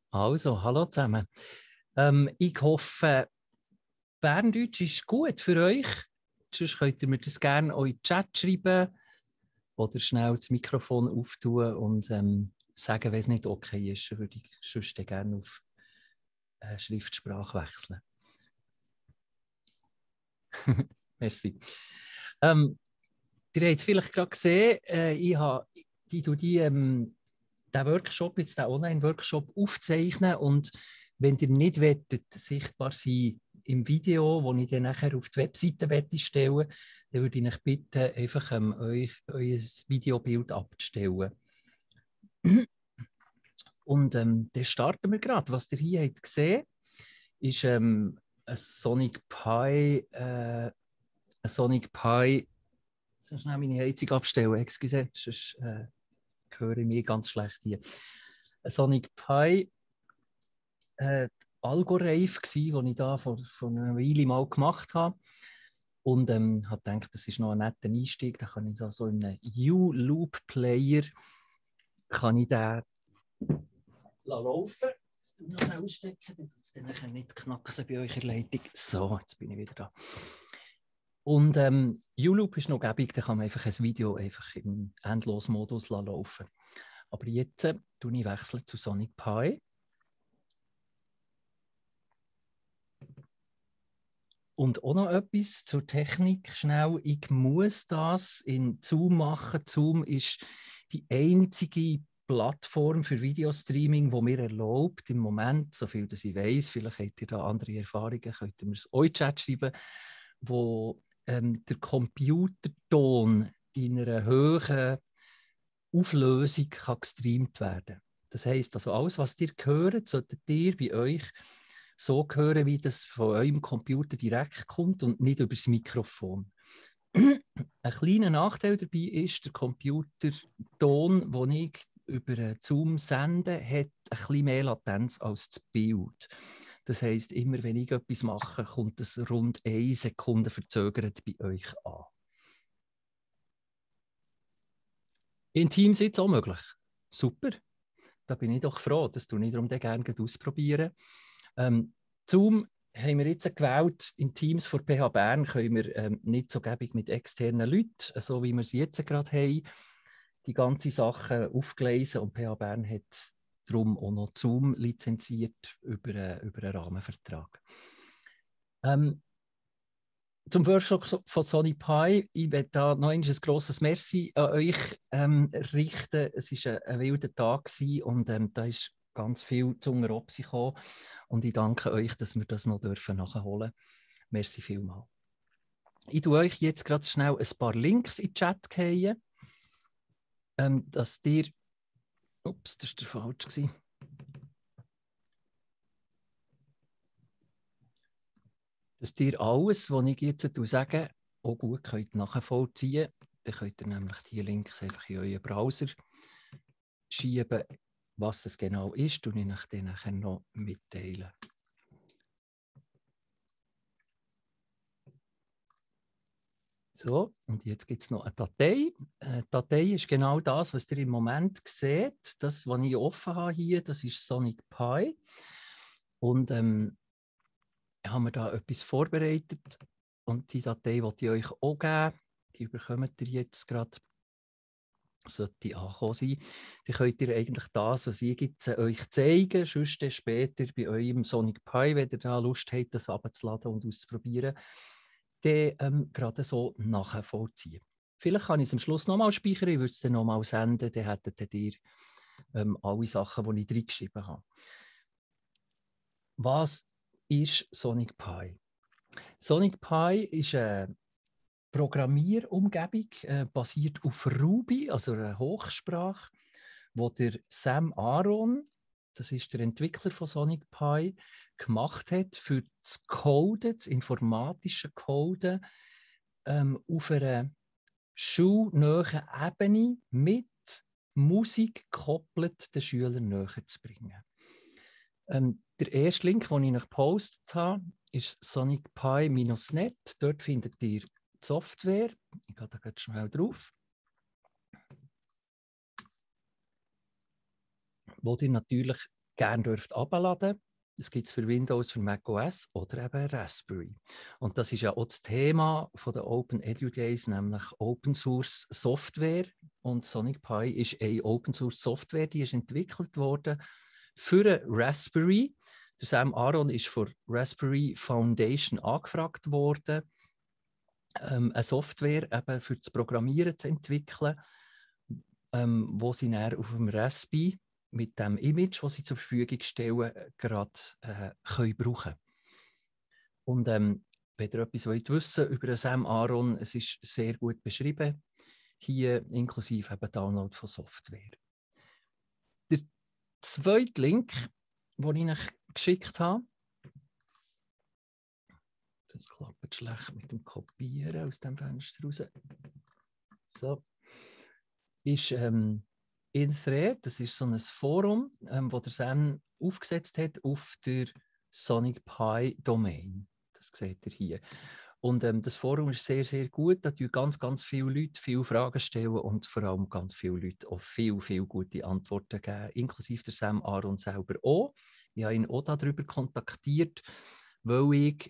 Also, hallo zusammen. Ich hoffe, Berndeutsch ist gut für euch. Sonst könnt ihr mir das gerne in den Chat schreiben oder schnell das Mikrofon auftun und sagen, wenn es nicht okay ist. Dann würde ich sonst gerne auf Schriftsprache wechseln. Merci. Ihr habt es vielleicht gerade gesehen, ich habe den Workshop, jetzt den Online-Workshop aufzeichnen und wenn ihr nicht wollt, sichtbar sein im Video, das ich dann nachher auf die Webseite stellen, dann würde ich euch bitten, einfach euch euer Videobild abzustellen. Und dann starten wir gerade. Was ihr hier habt gesehen, ist ein Sonic Pi. So schnell meine Heizung abstellen, excuse, sonst höre ich mich ganz schlecht hier. Ein Sonic Pi Algorave gsi, den ich da vor einer Weile mal gemacht habe. Und habe gedacht, das ist noch ein netter Einstieg. Da kann ich so in einem U-Loop-Player kann ich den laufen. Jetzt tue ich noch ausstecken, dann tut es dann nachher nicht knacksen bei euch in der Leitung. So, jetzt bin ich wieder da. Und U-Loop ist noch gäbig, da kann man einfach ein Video einfach im Endlosmodus laufen. Aber jetzt wechsle ich zu Sonic Pi. Und auch noch etwas zur Technik schnell. Ich muss das in Zoom machen. Zoom ist die einzige Plattform für Videostreaming, die mir erlaubt, im Moment, so viel dass ich weiß, vielleicht habt ihr da andere Erfahrungen, könnt ihr mir das auch in den Chat schreiben, wo der Computerton in einer hohen Auflösung kann gestreamt werden. Das heisst, also alles, was ihr hört, solltet ihr bei euch so hören, wie das von eurem Computer direkt kommt und nicht über das Mikrofon. Ein kleiner Nachteil dabei ist, der Computerton, den ich über Zoom sende, hat ein bisschen mehr Latenz als das Bild. Das heisst, immer wenn ich etwas mache, kommt es rund 1 Sekunde verzögert bei euch an. In Teams ist es auch möglich. Super. Da bin ich doch froh, dass du nicht darum gerne ausprobieren. Zoom haben wir jetzt gewählt. In Teams von PH Bern können wir nicht so gäbig mit externen Leuten, so wie wir sie jetzt gerade haben, die ganze Sache aufgelesen. Und PH Bern hat darum auch noch Zoom lizenziert über einen Rahmenvertrag. Zum Workshop von Sonic Pi, ich werde da noch ein grosses Merci an euch richten. Es war ein wilder Tag und da ist ganz viel zu Opsi gekommen. Und ich danke euch, dass wir das noch nachholen dürfen. Merci vielmals. Ich tue euch jetzt gerade schnell ein paar Links in den Chat fallen, dass ihr... Ups, das war der falsch. Dass ihr alles, was ich jetzt sage, auch gut könnt nachvollziehen könnt. Dann könnt ihr nämlich die Links einfach in euren Browser schieben. Was es genau ist, und ich euch dann nachher noch mitteilen. So, und jetzt gibt es noch eine Datei. Die Datei ist genau das, was ihr im Moment seht. Das, was ich offen habe hier, das ist Sonic Pi. Und haben wir da etwas vorbereitet. Und die Datei wollte ich euch auch geben. Die bekommt ihr jetzt gerade. Sollte angekommen sein. Dann könnt ihr eigentlich das, was ich jetzt euch zeigen, sonst später bei eurem Sonic Pi, wenn ihr da Lust habt, das abzuladen und auszuprobieren, dann gerade so nachvollziehen. Vielleicht kann ich es am Schluss nochmal speichern, ich würde es dann nochmal senden, dann hättet ihr alle Sachen, die ich reingeschrieben habe. Was ist Sonic Pi? Sonic Pi ist eine Programmierumgebung, basiert auf Ruby, also einer Hochsprache, wo der Sam Aaron, das ist der Entwickler von Sonic Pi, gemacht hat für das Coden, das informatische Coden auf einer schulnahen Ebene mit Musik gekoppelt den Schülern näher zu bringen. Der erste Link, den ich euch gepostet habe, ist sonicpi-net. Dort findet ihr die Software. Ich gehe da ganz schnell drauf. Wo ihr natürlich gerne dürft herunterladen. Das gibt es für Windows, für macOS oder eben Raspberry. Und das ist ja auch das Thema der Open Edu Days, nämlich Open Source Software. Und Sonic Pi ist eine Open Source Software, die ist entwickelt worden für eine Raspberry. Der Sam Aaron ist von Raspberry Foundation angefragt worden, eine Software eben für das Programmieren zu entwickeln, wo sie dann auf dem Raspberry mit dem Image, das sie zur Verfügung stellen, gerade können brauchen. Und wenn ihr etwas wissen wollt über Sam Aaron, es ist sehr gut beschrieben, hier inklusive eben Download von Software. Der zweite Link, den ich euch geschickt habe, das klappt schlecht mit dem Kopieren aus dem Fenster raus. So. Ist InThread, das ist so ein Forum, das der Sam aufgesetzt hat auf der Sonic Pi Domain. Das seht ihr hier. Und das Forum ist sehr, sehr gut. Da tun ganz viele Leute viele Fragen stellen und vor allem ganz viele Leute auch viel gute Antworten geben, inklusive der Sam Aaron selber auch. Ich habe ihn auch darüber kontaktiert, weil ich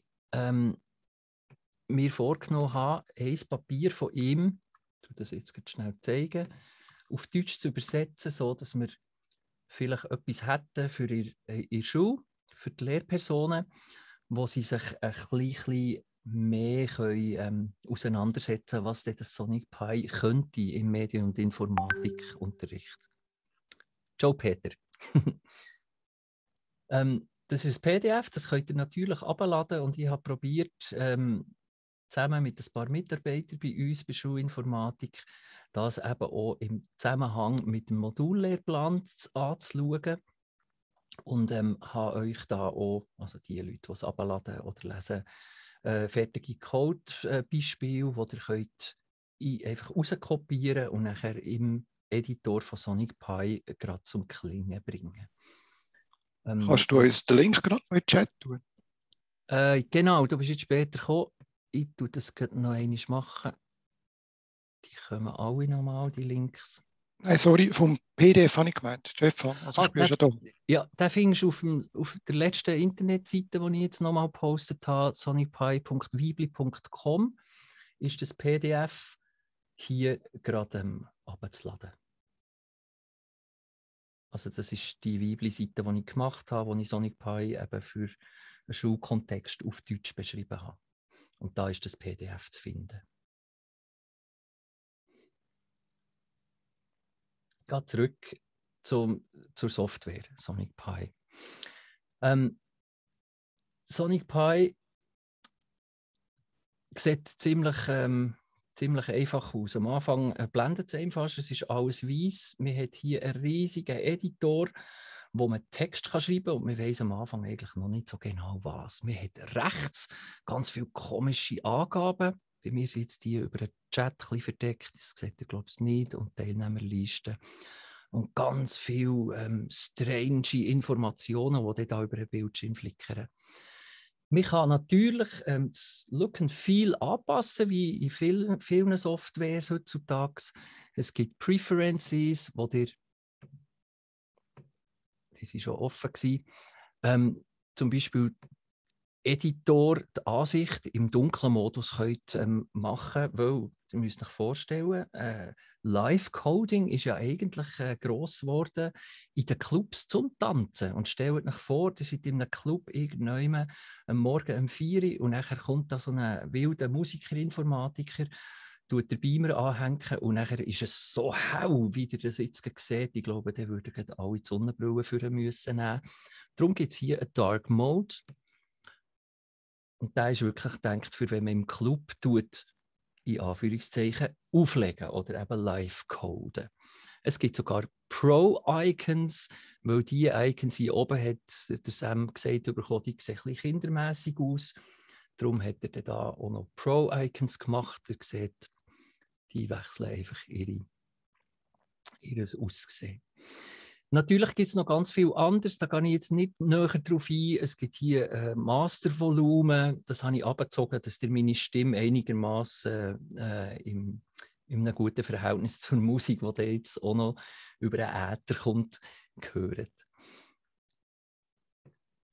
mir vorgenommen habe, ein Papier von ihm, ich das jetzt schnell zeigen, auf Deutsch zu übersetzen, so dass wir vielleicht etwas hätten für ihre Schule, für die Lehrpersonen, wo sie sich ein bisschen mehr können, auseinandersetzen, was denn das Sonic Pi könnte im Medien- und Informatikunterricht. Ciao, Peter. Das ist ein PDF, das könnt ihr natürlich abladen und ich habe probiert, zusammen mit ein paar Mitarbeitern bei uns bei Schulinformatik, das eben auch im Zusammenhang mit dem Modullehrplan anzuschauen. Und habe euch da auch, also die Leute, die es abladen oder lesen, fertige Code-Beispiele, die ihr könnt einfach rauskopieren und nachher im Editor von Sonic Pi gerade zum Klingen bringen. Kannst du uns den Link gerade noch in den Chat tun? Genau, du bist jetzt später gekommen. Ich tue das noch einmal machen. Die kommen alle nochmal, die Links. Nein, sorry, vom PDF habe ich gemeint, Stefan. Also ich bin schon da. Ja, den findest du auf der letzten Internetseite, die ich jetzt nochmal gepostet habe, sonicpi.weebly.com, ist das PDF hier gerade abzuladen. Also das ist die Weebly-Seite, die ich gemacht habe, wo ich Sonic Pi eben für einen Schulkontext auf Deutsch beschrieben habe. Und da ist das PDF zu finden. Ich gehe zurück zur Software Sonic Pi. Sonic Pi sieht ziemlich einfach aus. Am Anfang blendet es einfach, es ist alles weiß. Man hat hier einen riesigen Editor, wo man Text schreiben kann und man weiss am Anfang eigentlich noch nicht so genau was. Man hat rechts ganz viele komische Angaben. Bei mir sind jetzt die über den Chat ein bisschen verdeckt, das seht ihr glaube ich nicht, und Teilnehmerlisten. Und ganz viele strange Informationen, die da über den Bildschirm flickern. Man kann natürlich das Look and Feel anpassen, wie in vielen Softwares heutzutage. Es gibt Preferences, die sind schon offen gewesen. Zum Beispiel Editor die Ansicht im dunklen Modus könnt machen, weil ihr müsst euch vorstellen, Live-Coding ist ja eigentlich gross geworden in den Clubs zum Tanzen. Und stellt euch vor, ihr seid in einem Club irgendwann am Morgen um 4 Uhr und nachher kommt da so ein wilder Musiker-Informatiker, tut den Beamer anhängen und nachher ist es so hell, wie ihr das jetzt seht. Ich glaube, dann würden alle die Sonnenbrille für müssen nehmen. Darum gibt es hier einen Dark Mode. Und der ist wirklich gedacht, für wenn man im Club tut, in Anführungszeichen, auflegen oder eben live coden. Es gibt sogar Pro-Icons, weil die Icons hier oben hat der Sam gesagt, die sehen ein bisschen kindermässig aus. Darum hat er da auch noch Pro-Icons gemacht. Ihr seht, die wechseln einfach ihr Aussehen. Natürlich gibt es noch ganz viel anderes, da gehe ich jetzt nicht näher drauf ein. Es gibt hier Mastervolumen, das habe ich abgezogen, dass ihr meine Stimme einigermaßen in einem guten Verhältnis zur Musik, die jetzt auch noch über den Äther kommt, hört.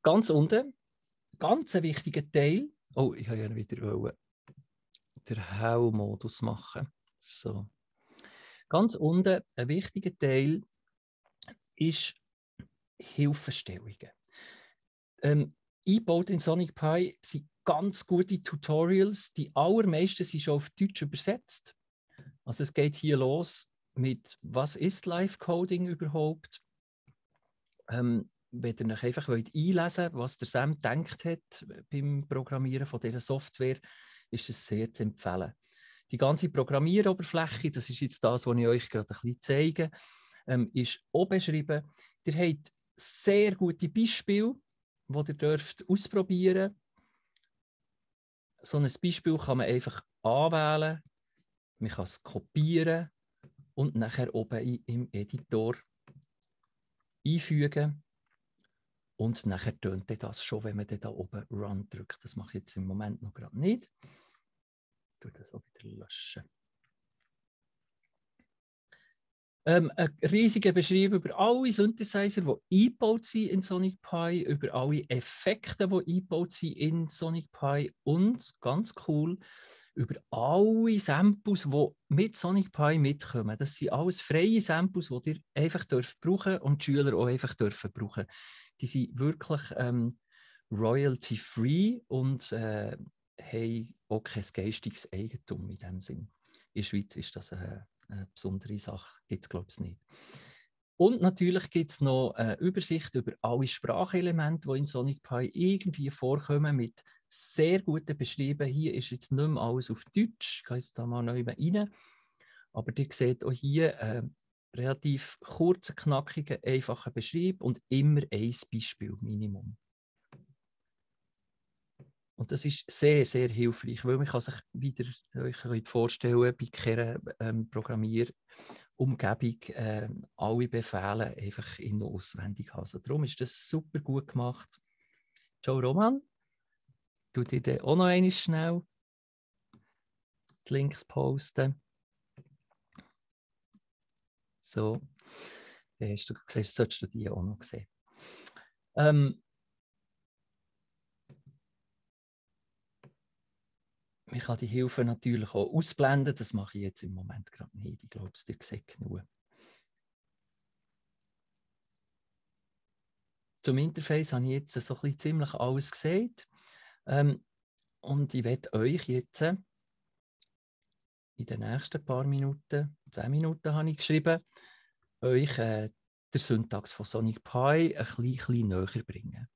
ganz unten, ganz ein wichtiger Teil. Oh, ich habe ja wieder den Hell-Modus machen. So. Ganz unten, ein wichtiger Teil ist Hilfestellungen. Eingebaut in Sonic Pi sind ganz gute Tutorials. Die allermeisten sind schon auf Deutsch übersetzt. Also es geht hier los mit, was ist Live-Coding überhaupt? Wenn ihr euch einfach einlesen wollt, was der Sam gedacht hat beim Programmieren von dieser Software, ist es sehr zu empfehlen. Die ganze Programmieroberfläche, das ist jetzt das, was ich euch gerade ein bisschen zeige, ist auch beschrieben. Ihr habt sehr gute Beispiele, die ihr dürft ausprobieren. So ein Beispiel kann man einfach anwählen, man kann es kopieren und nachher oben im Editor einfügen. Und nachher tönt das schon, wenn man da oben Run drückt. Das mache ich jetzt im Moment noch gerade nicht. Ich tue das auch wieder löschen. Ein riesiger Beschrieb über alle Synthesizer, die eingebaut sind in Sonic Pi, über alle Effekte, die eingebaut sind in Sonic Pi und, ganz cool, über alle Samples, die mit Sonic Pi mitkommen. Das sind alles freie Samples, die ihr einfach brauchen und die Schüler auch einfach dürfen brauchen. Die sind wirklich royalty-free und haben auch kein geistiges Eigentum in dem Sinn. In der Schweiz ist das eine besondere Sache, gibt es glaube ich nicht. Und natürlich gibt es noch eine Übersicht über alle Sprachelemente, die in Sonic Pi irgendwie vorkommen, mit sehr guten Beschrieben. Hier ist jetzt nicht mehr alles auf Deutsch, ich gehe jetzt da mal neu rein. Aber ihr seht auch hier relativ kurzen, knackigen, einfachen Beschrieb und immer ein Beispiel Minimum. Und das ist sehr, sehr hilfreich, weil man kann sich wieder euch vorstellen, bei keiner Programmierumgebung alle Befehle einfach in- und auswendig haben. Also darum ist das super gut gemacht. Ciao Roman, tu dir dann auch noch einmal schnell die Links posten. So, dann solltest du die auch noch sehen. Man kann die Hilfe natürlich auch ausblenden. Das mache ich jetzt im Moment gerade nicht. Ich glaube, es dir seht genug. Zum Interface habe ich jetzt so ein bisschen ziemlich alles gesehen. Und ich werde euch jetzt in den nächsten paar Minuten, 10 Minuten habe ich geschrieben, euch der Syntax von Sonic Pi ein bisschen näher bringen.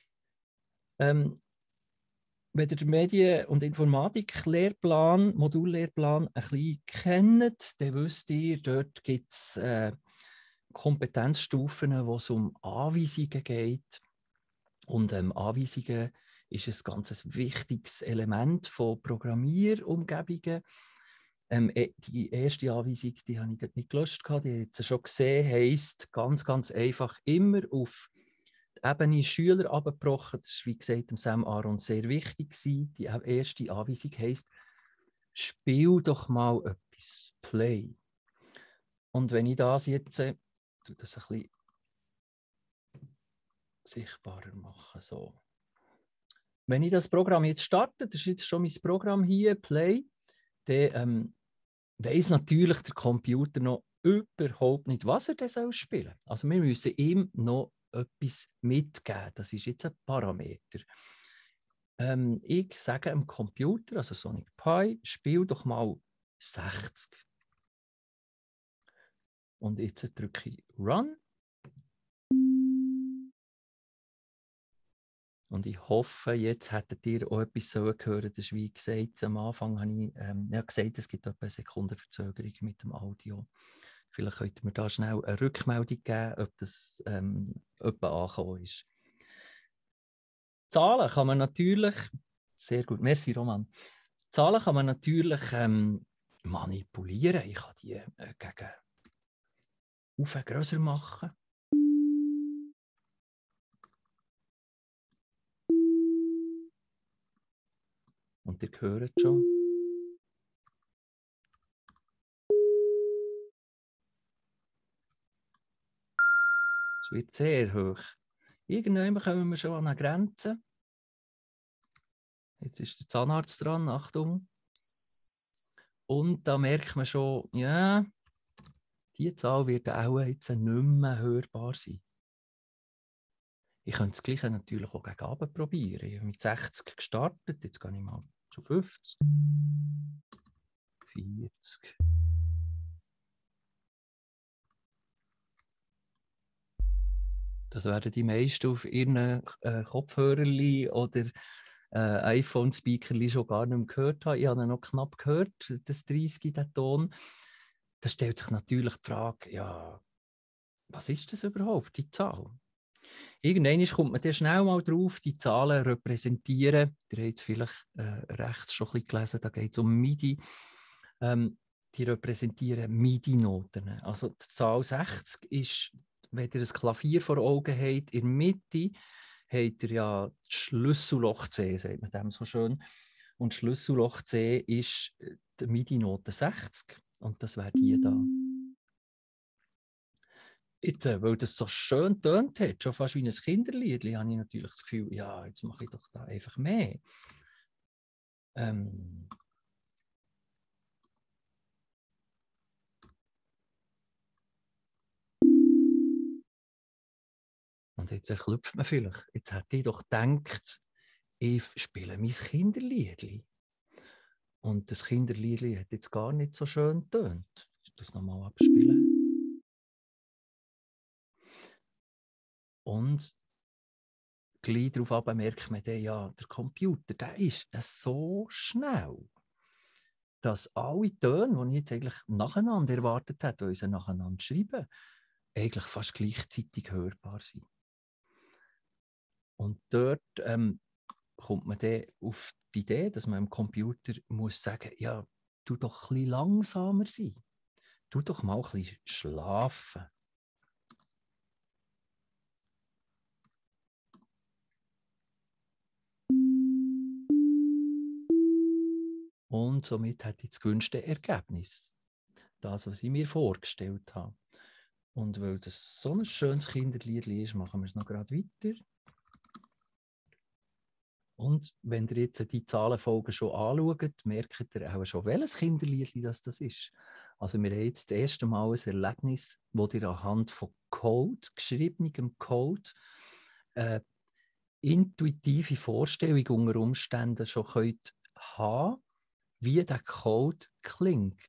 Wenn ihr den Medien- und Informatik-Lehrplan, Modullehrplan ein bisschen kennt, dann wisst ihr, dort gibt es Kompetenzstufen, wo es um Anweisungen geht. Und Anweisungen ist ein ganz wichtiges Element von Programmierumgebungen. Die erste Anweisung, die habe ich nicht gelöscht, die habe ich jetzt schon gesehen, heisst ganz, ganz einfach immer auf die Ebene Schüler abgebrochen. Das ist, wie gesagt, dem Sam Aaron sehr wichtig gewesen. Die erste Anweisung heisst, spiel doch mal etwas, play. Und wenn ich das jetzt das ein bisschen sichtbarer mache, so. Wenn ich das Programm jetzt starte, das ist jetzt schon mein Programm hier, play, dann weiss natürlich der Computer noch überhaupt nicht, was er denn spielen soll. Also wir müssen ihm noch etwas mitgeben. Das ist jetzt ein Parameter. Ich sage dem Computer, also Sonic Pi, spiel doch mal 60. Und jetzt drücke ich Run. Und ich hoffe, jetzt hättet ihr auch etwas hören. Das ist wie gesagt, am Anfang habe ich gesagt, es gibt etwa eine Sekundenverzögerung mit dem Audio. Vielleicht könnt ihr mir da schnell eine Rückmeldung geben, ob das etwa angekommen ist. Zahlen kann man natürlich, sehr gut, merci Roman. Zahlen kann man natürlich manipulieren. Ich kann die gegen grösser machen. Und ihr hört schon. Es wird sehr hoch. Irgendwann kommen wir schon an eine Grenze. Jetzt ist der Zahnarzt dran, Achtung. Und da merkt man schon, ja, die Zahl wird auch jetzt nicht mehr hörbar sein. Ich könnte das Gleiche natürlich auch gegen Abend probieren. Ich habe mit 60 gestartet, jetzt gehe ich mal zu 50, 40. Das werden die meisten auf ihren Kopfhörerli oder iPhone-Speakerli schon gar nicht mehr gehört haben. Ich habe ihn noch knapp gehört, das 30, der Ton. Da stellt sich natürlich die Frage, ja, was ist das überhaupt, die Zahl? Irgendwann kommt man dann schnell mal drauf, die Zahlen repräsentieren. Ihr habt es vielleicht rechts schon ein bisschen gelesen, da geht es um MIDI. Die repräsentieren MIDI-Noten. Also die Zahl 60 ist, wenn ihr ein Klavier vor Augen habt, in der Mitte habt ihr ja das Schlüsselloch C, sagt man dem so schön. Und das Schlüsselloch C ist die MIDI-Note 60. Und das wäre die da. Jetzt, weil das so schön tönt hat, schon fast wie ein Kinderlied, habe ich natürlich das Gefühl, ja, jetzt mache ich doch da einfach mehr. Und jetzt erklüpft man vielleicht, jetzt hätte ich doch gedacht, ich spiele mein Kinderlied. Und das Kinderlied hat jetzt gar nicht so schön getönt. Ich das nochmal abspielen. Und gleich darauf merkt man dann, ja, der Computer, der ist so schnell, dass alle Töne, die ich jetzt eigentlich nacheinander erwartet hätte, weil sie nacheinander schreiben, eigentlich fast gleichzeitig hörbar sind. Und dort kommt man dann auf die Idee, dass man dem Computer muss sagen, ja, tu doch ein bisschen langsamer sein. Tu doch mal ein bisschen schlafen. Und somit hätte ich das gewünschte Ergebnis. Das, was ich mir vorgestellt habe. Und weil das so ein schönes Kinderlied ist, machen wir es noch gerade weiter. Und wenn ihr jetzt die Zahlenfolgen schon anschaut, merkt ihr auch schon, welches Kinderlied das ist. Also wir haben jetzt das erste Mal ein Erlebnis, wo ihr anhand von Code, geschriebenem Code, intuitive Vorstellung unter Umständen schon könnt haben, wie der Code klingt.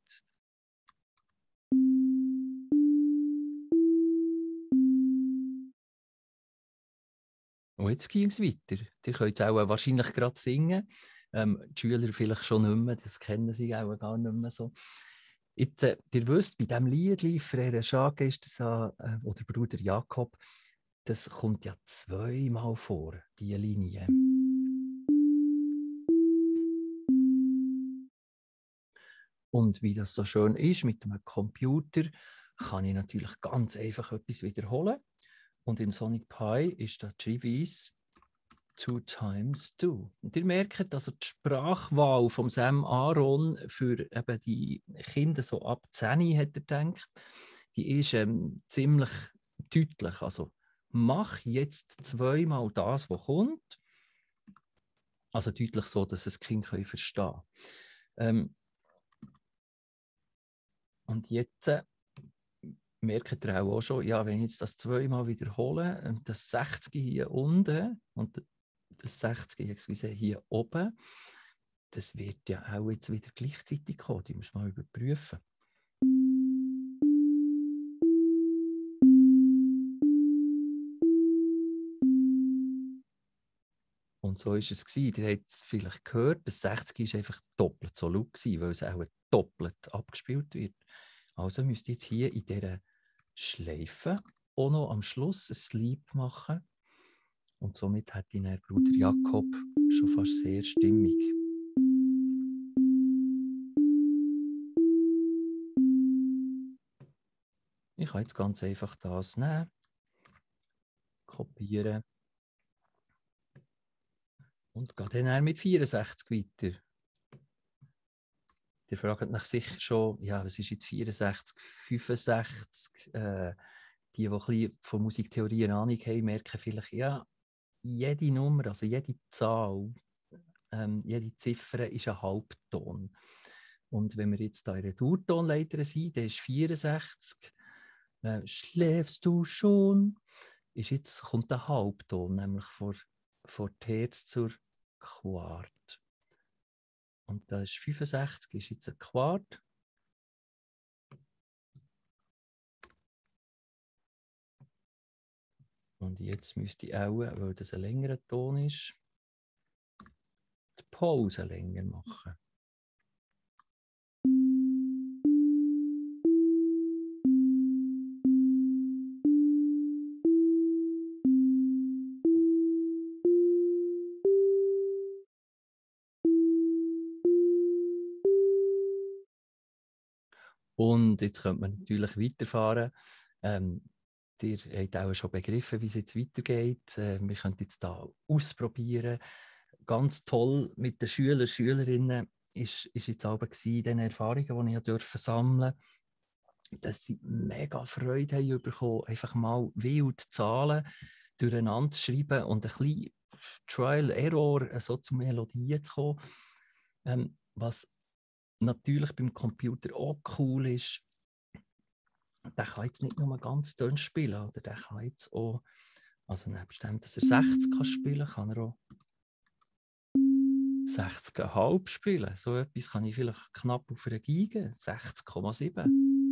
Und jetzt ging es weiter. Ihr könnt es auch wahrscheinlich gerade singen. Die Schüler vielleicht schon nicht mehr, das kennen sie auch gar nicht mehr so. Jetzt, ihr wisst, bei diesem Lied, Frère Jacques ist das, oder Bruder Jakob, das kommt ja zweimal vor, diese Linie. Und wie das so schön ist mit einem Computer, kann ich natürlich ganz einfach etwas wiederholen. Und in Sonic Pi ist da die Schreibweise 2 times 2. Und ihr merkt, also die Sprachwahl von Sam Aaron für eben die Kinder so ab 10 hat er gedacht, die ist ziemlich deutlich. Also mach jetzt zweimal das, was kommt. Also deutlich so, dass das Kind verstehen kann. Und jetzt merkt ihr auch schon, ja, wenn ich jetzt das zweimal wiederhole, das 60 hier unten und das 60 hier oben, das wird ja auch jetzt wieder gleichzeitig kommen. Die müssen wir mal überprüfen. Und so war es gewesen. Ihr habt es vielleicht gehört, das 60 war einfach doppelt so laut gewesen, weil es auch doppelt abgespielt wird. Also müsst ihr jetzt hier in dieser Schleife auch noch am Schluss ein Sleep machen. Und somit hat ihn Bruder Jakob schon fast sehr stimmig. Ich kann jetzt ganz einfach das nehmen, kopieren und gehe dann mit 64 weiter. Ihr fragt nach sicher schon, ja, was ist jetzt 64, 65? die ein bisschen von Musiktheorie eine Ahnung haben, merken vielleicht, ja, jede Nummer, also jede Zahl, jede Ziffer ist ein Halbton. Und wenn wir jetzt da in einer Durtonleiter sind, der ist 64, schläfst du schon, kommt der Halbton, nämlich von Terz zur Quart. Und da ist 65, ist jetzt ein Quart. Und jetzt müsste ich auch, weil das ein längerer Ton ist, die Pause länger machen. Und jetzt könnte man natürlich weiterfahren. Ihr habt auch schon begriffen, wie es jetzt weitergeht. Wir können jetzt da ausprobieren. Ganz toll mit den Schülern und Schülerinnen ist jetzt aber diese Erfahrungen, die ich durfte sammeln, dass sie mega Freude haben bekommen, einfach mal wild Zahlen durcheinander zu schreiben und ein bisschen Trial Error so zu Melodien zu kommen. Was natürlich beim Computer auch cool ist, der kann jetzt nicht nur ganz dünn spielen, oder der kann jetzt auch, also nebst dem, dass er 60 kann spielen, kann er auch 60,5 spielen. So etwas kann ich vielleicht knapp auf einer Geige, 60,7.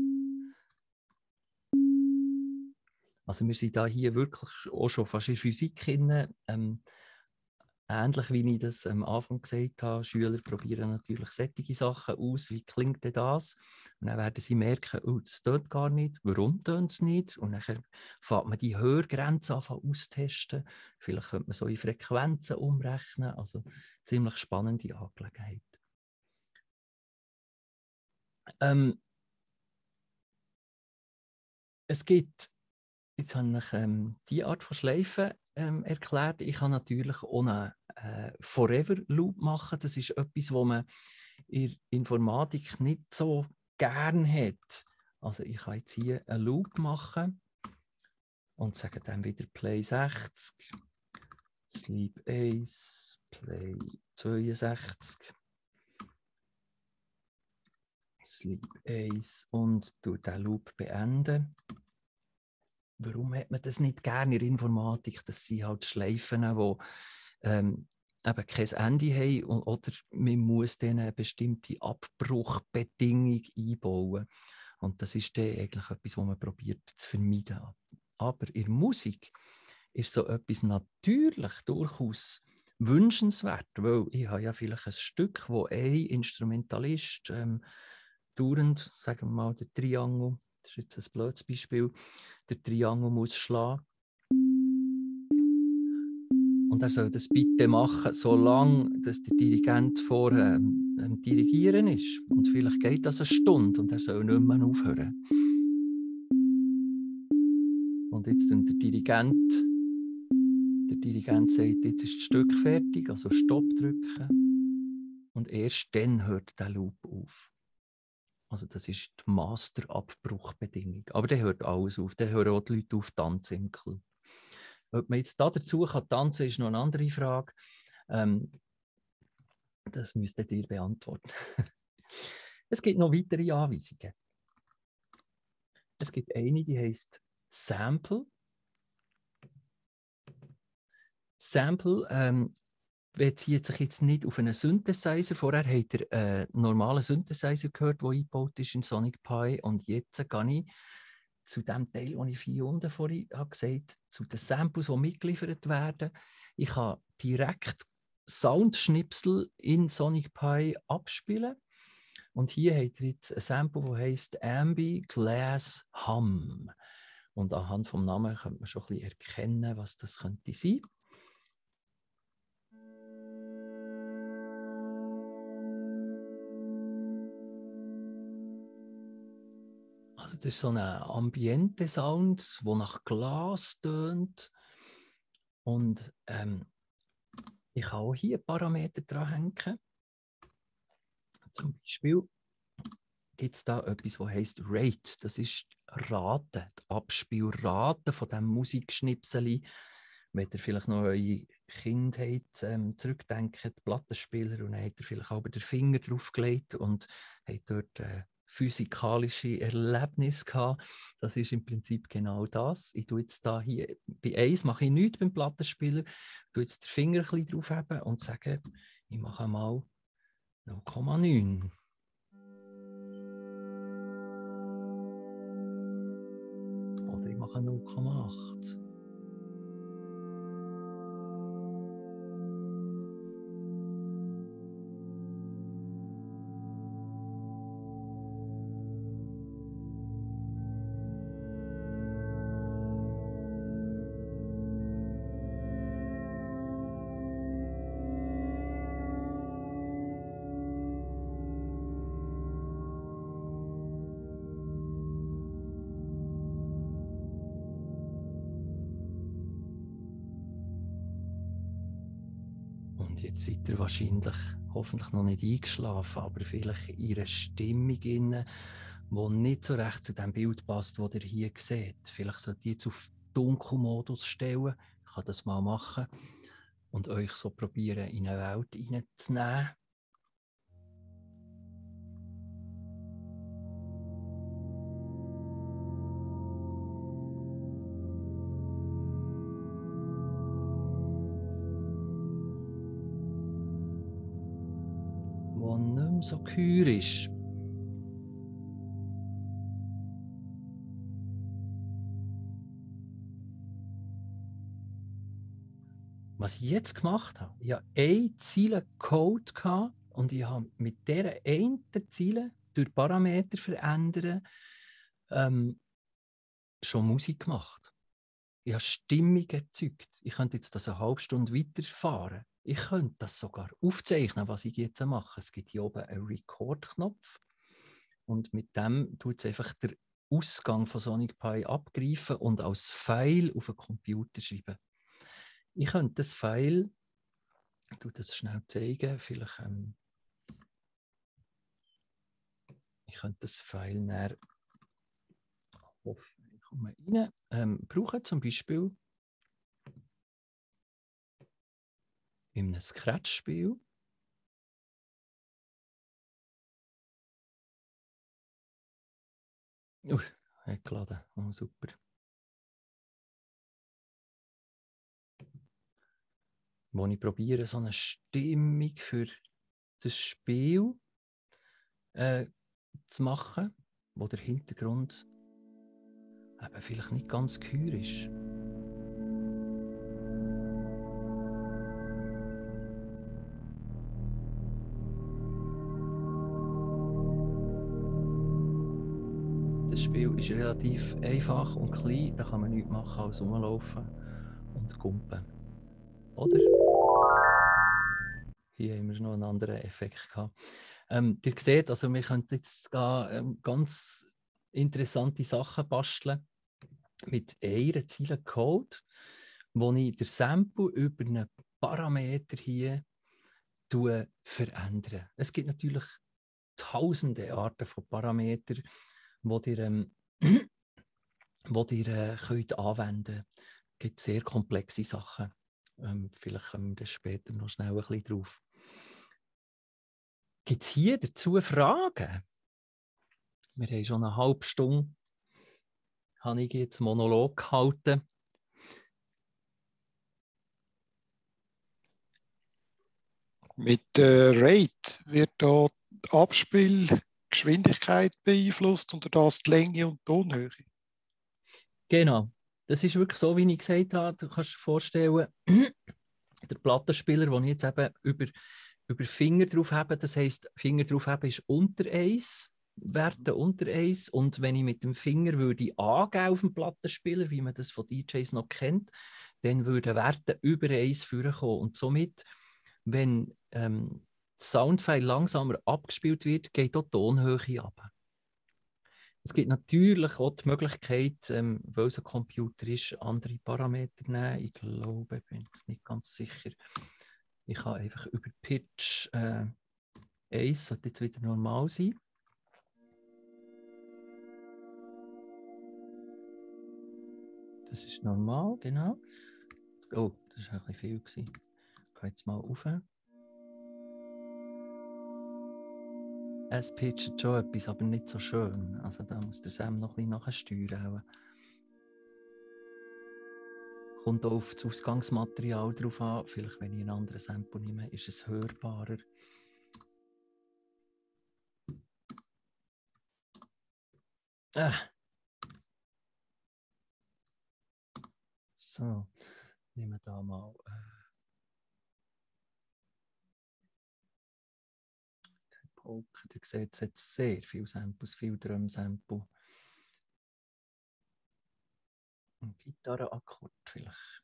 Also wir sind da hier wirklich auch schon fast in Physik drin. Ähnlich wie ich das am Anfang gesagt habe, Schüler probieren natürlich solche Sachen aus, wie klingt denn das? Und dann werden sie merken, oh, das tönt gar nicht, warum tönt es nicht? Und dann fängt man die Hörgrenze an auszutesten. Vielleicht könnte man so in Frequenzen umrechnen, also ziemlich spannende Angelegenheit. Es gibt, jetzt habe ich die Art von Schleifen erklärt. Ich kann natürlich auch einen Forever Loop machen. Das ist etwas, was man in Informatik nicht so gern hat. Also ich kann jetzt hier einen Loop machen und sage dann wieder Play 60, Sleep 1, Play 62, Sleep 1 und den Loop beenden. Warum hat man das nicht gerne in der Informatik? Das sind halt Schleifen, die eben kein Ende haben oder man muss denen eine bestimmte Abbruchbedingung einbauen. Und das ist dann eigentlich etwas, was man probiert zu vermeiden. Aber in der Musik ist so etwas natürlich durchaus wünschenswert, weil ich habe ja vielleicht ein Stück, wo ein Instrumentalist dauernd, sagen wir mal, der Triangel, das ist jetzt ein blödes Beispiel, der Triangel muss schlagen. Und er soll das bitte machen, solange dass der Dirigent vor Dirigieren ist. Und vielleicht geht das eine Stunde und er soll nicht mehr aufhören. Und jetzt der Dirigent sagt, jetzt ist das Stück fertig, also Stopp drücken. Und erst dann hört der Loop auf. Also das ist die Masterabbruchbedingung. Aber der hört alles auf, der hören auch die Leute auf tanzen im Club. Ob man jetzt dazu tanzen kann, ist noch eine andere Frage. Das müsstet ihr beantworten. Es gibt noch weitere Anweisungen. Es gibt eine, die heißt Sample. Sample bezieht sich jetzt nicht auf einen Synthesizer. Vorher habt ihr einen normalen Synthesizer gehört, der eingebaut ist in Sonic Pi. Und jetzt gehe ich zu dem Teil, den ich hier unten vorhin gesagt habe, zu den Samples, die mitgeliefert werden. Ich kann direkt Soundschnipsel in Sonic Pi abspielen. Und hier habt ihr jetzt ein Sample, das heisst Ambi Glass Hum. Und anhand des Namens könnte man schon ein bisschen erkennen, was das könnte sein. Also das ist so ein Ambiente-Sound, der nach Glas tönt. Und ich kann auch hier Parameter dranhängen. Zum Beispiel gibt es da etwas, das heisst Rate. Das ist Raten, die Abspielraten von diesem Musikschnipseli. Wenn ihr vielleicht noch eure Kindheit zurückdenkt, Plattenspieler, und dann habt ihr vielleicht auch den Finger draufgelegt und habt dort physikalische Erlebnisse gehabt. Das ist im Prinzip genau das. Ich tue jetzt da hier, bei 1 mache ich nichts beim Plattenspieler, tue jetzt den Finger ein bisschen draufheben und sage, ich mache mal 0,9. Oder ich mache 0,8. Und jetzt seid ihr wahrscheinlich, hoffentlich noch nicht eingeschlafen, aber vielleicht in einer Stimmung inne, die nicht so recht zu dem Bild passt, das ihr hier seht. Vielleicht solltet ihr jetzt auf Dunkelmodus stellen. Ich kann das mal machen und euch so probieren, in eine Welt hineinzunehmen. Wo nicht mehr so geheuer ist. Was ich jetzt gemacht habe, ich hatte eine Zeile Code und ich habe mit dieser einen Zeile durch Parameter verändern schon Musik gemacht. Ich habe Stimmung erzeugt. Ich könnte jetzt das eine halbe Stunde weiterfahren. Ich könnte das sogar aufzeichnen, was ich jetzt mache. Es gibt hier oben einen Record-Knopf und mit dem tut es einfach den Ausgang von Sonic Pi abgreifen und als File auf einen Computer schreiben. Ich könnte das File, ich tue das schnell zeigen, vielleicht ich könnte das File näher rein, brauchen, zum Beispiel in einem Scratch-Spiel. Hat geladen. Oh, super. Wo ich probiere, so eine Stimmung für das Spiel zu machen, wo der Hintergrund eben vielleicht nicht ganz geheuer ist. Das Spiel ist relativ einfach und klein, da kann man nichts machen als rumlaufen und kumpen. Oder? Hier haben wir noch einen anderen Effekt gehabt. Ihr seht, also wir könnten jetzt da ganz interessante Sachen basteln mit einer Zeile Code, wo ich den Sample über einen Parameter hier verändere. Es gibt natürlich tausende Arten von Parametern, die ihr, könnt anwenden könnt. Es gibt sehr komplexe Sachen. Vielleicht kommen wir später noch schnell ein bisschen drauf. Gibt es hier dazu Fragen? Wir haben schon eine halbe Stunde, habe ich jetzt Monolog gehalten. Mit Rate wird da die Abspielgeschwindigkeit beeinflusst und das die Länge und die Tonhöhe. Genau. Das ist wirklich so, wie ich gesagt habe. Du kannst dir vorstellen, der Plattenspieler, den ich jetzt eben über Finger drauf habe, das heisst, Finger drauf habe ist unter 1, Werte unter 1. Und wenn ich mit dem Finger würde angeben auf dem Plattenspieler, wie man das von DJs noch kennt, dann würden Werte über 1 vorkommen. Und somit, wenn das Soundfile langsamer abgespielt wird, geht auch die Tonhöhe ab. Es gibt natürlich auch die Möglichkeit, weil es ein Computer ist, andere Parameter zu nehmen. Ich glaube, ich bin jetzt nicht ganz sicher. Ich kann einfach über Pitch 1, sollte jetzt wieder normal sein. Das ist normal, genau. Oh, das war ein bisschen viel gewesen. Ich gehe jetzt mal rauf. Es pitcht schon etwas, aber nicht so schön. Also da muss der Sam noch ein bisschen nachsteuern. Kommt auch auf das Ausgangsmaterial drauf an. Vielleicht, wenn ich einen anderen Sample nehme, ist es hörbarer. So, nehmen wir da mal. Polka, ihr seht, es hat sehr viele Samples, viele Drum-Sample. Ein Gitarrenakkord vielleicht.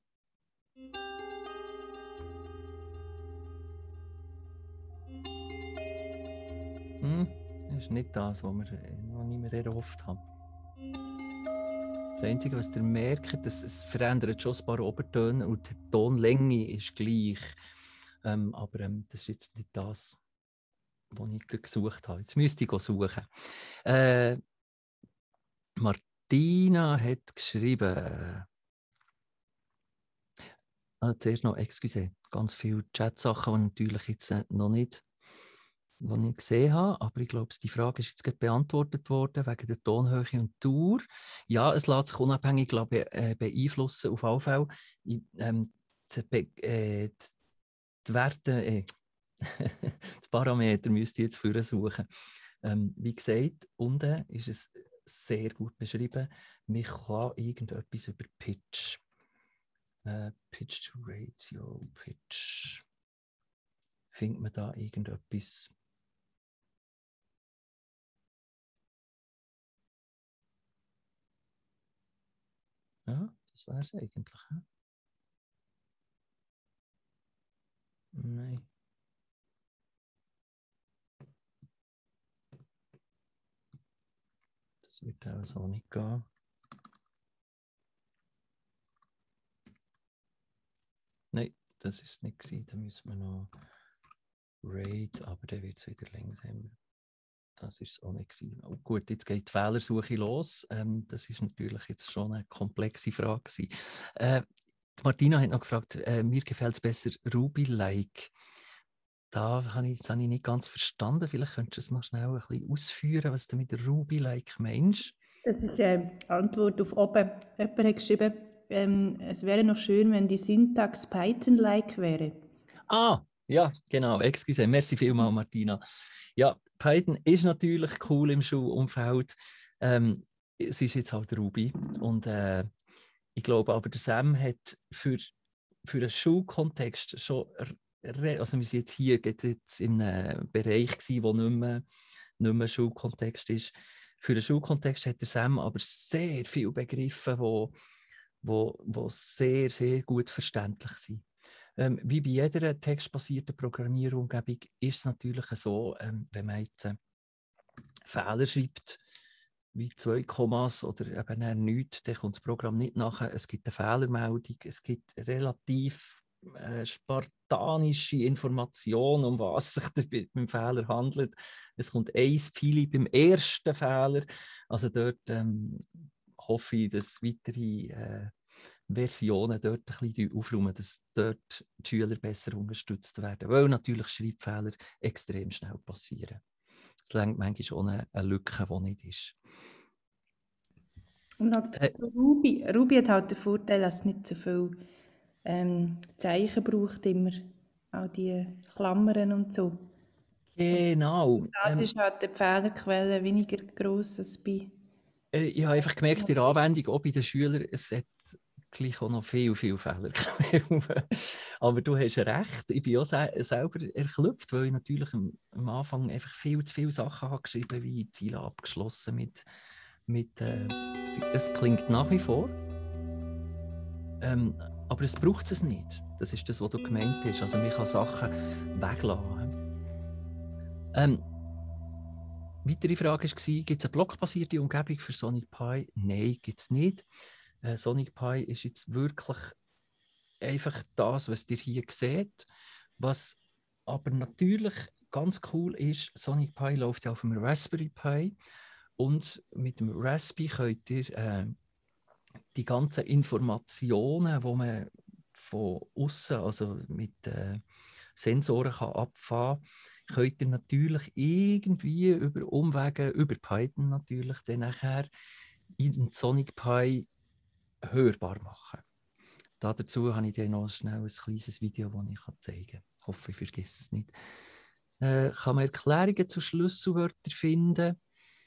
Das ist nicht das, was wir noch nicht mehr erhofft haben. Das Einzige, was ihr merkt, es verändert schon ein paar Obertöne und die Tonlänge ist gleich. Aber das ist jetzt nicht das, was ich gesucht habe. Jetzt müsste ich suchen. Martina hat geschrieben. Zuerst noch, excuse, ganz viele Chat-Sachen, die natürlich jetzt noch nicht, die ich gesehen habe, aber ich glaube, die Frage ist jetzt gerade beantwortet worden, wegen der Tonhöhe und Tour. Ja, es lässt sich unabhängig beeinflussen, auf alle Fälle. Die Werte, die Parameter müsst ihr jetzt für suchen. Wie gesagt, unten ist es sehr gut beschrieben. Man kann irgendetwas über Pitch. Pitch to Ratio, Pitch. Findet man da irgendetwas? Ja, das wäre es eigentlich. He? Nein. Das wird auch so nicht gehen. Nein, das ist es nicht gewesen. Da müssen wir noch Rate, aber der wird es wieder langsamer. Das ist es auch nicht gewesen. Oh, gut, jetzt geht die Fehlersuche los. Das ist natürlich jetzt schon eine komplexe Frage gewesen. Martina hat noch gefragt, mir gefällt es besser Ruby-like. Das habe ich nicht ganz verstanden. Vielleicht könntest du es noch schnell ein bisschen ausführen, was du mit Ruby-like meinst. Das ist eine Antwort auf oben. Jemand hat geschrieben, es wäre noch schön, wenn die Syntax Python-like wäre. Ah, ja, genau. Excuse, merci vielmals, Martina. Ja, Python ist natürlich cool im Schulumfeld. Es ist jetzt halt Ruby. Und ich glaube aber, der Sam hat für einen Schulkontext schon, also wir sind jetzt hier jetzt in einem Bereich gewesen, wo nicht mehr Schulkontext ist. Für den Schulkontext hat der Sam aber sehr viele Begriffe, die sehr, sehr gut verständlich sind. Wie bei jeder textbasierten Programmierumgebung ist es natürlich so, wenn man jetzt Fehler schreibt, wie 2 Kommas oder eben nichts, dann kommt das Programm nicht nachher. Es gibt eine Fehlermeldung, es gibt relativ spartanische Informationen, um was sich beim Fehler handelt. Es kommt ein Pfeil beim ersten Fehler. Also dort hoffe ich, dass weitere Versionen dort ein bisschen aufräumen, dass dort die Schüler besser unterstützt werden, weil natürlich Schreibfehler extrem schnell passieren. Es lenkt manchmal schon eine Lücke, die nicht ist. Und so Ruby hat halt den Vorteil, dass es nicht so viel Zeichen braucht, immer auch die Klammern und so. Genau. Und das ist halt die Fehlerquelle weniger gross als bei... Ich habe einfach gemerkt, in der Anwendung, auch bei den Schülern, es hat gleich auch noch viele Fehler. Aber du hast recht, ich bin auch selber erklüpft, weil ich natürlich am Anfang einfach viel zu viele Sachen habe geschrieben, wie Ziele abgeschlossen mit es klingt nach wie vor. Aber es braucht es nicht. Das ist das, was du gemeint hast. Also man kann Sachen weglassen. Weitere Frage war, gibt es eine blockbasierte Umgebung für Sonic Pi? Nein, gibt es nicht. Sonic Pi ist jetzt wirklich einfach das, was ihr hier seht. Was aber natürlich ganz cool ist, Sonic Pi läuft ja auf einem Raspberry Pi und mit dem Raspberry könnt ihr die ganzen Informationen, die man von außen, also mit Sensoren kann abfahren, könnt ihr natürlich irgendwie über Umwege, über Python natürlich, dann nachher in den Sonic Pi hörbar machen. Dazu habe ich dann noch schnell ein kleines Video, das ich zeigen kann. Ich hoffe, ich vergesse es nicht. Kann man Erklärungen zu Schlüsselwörtern finden?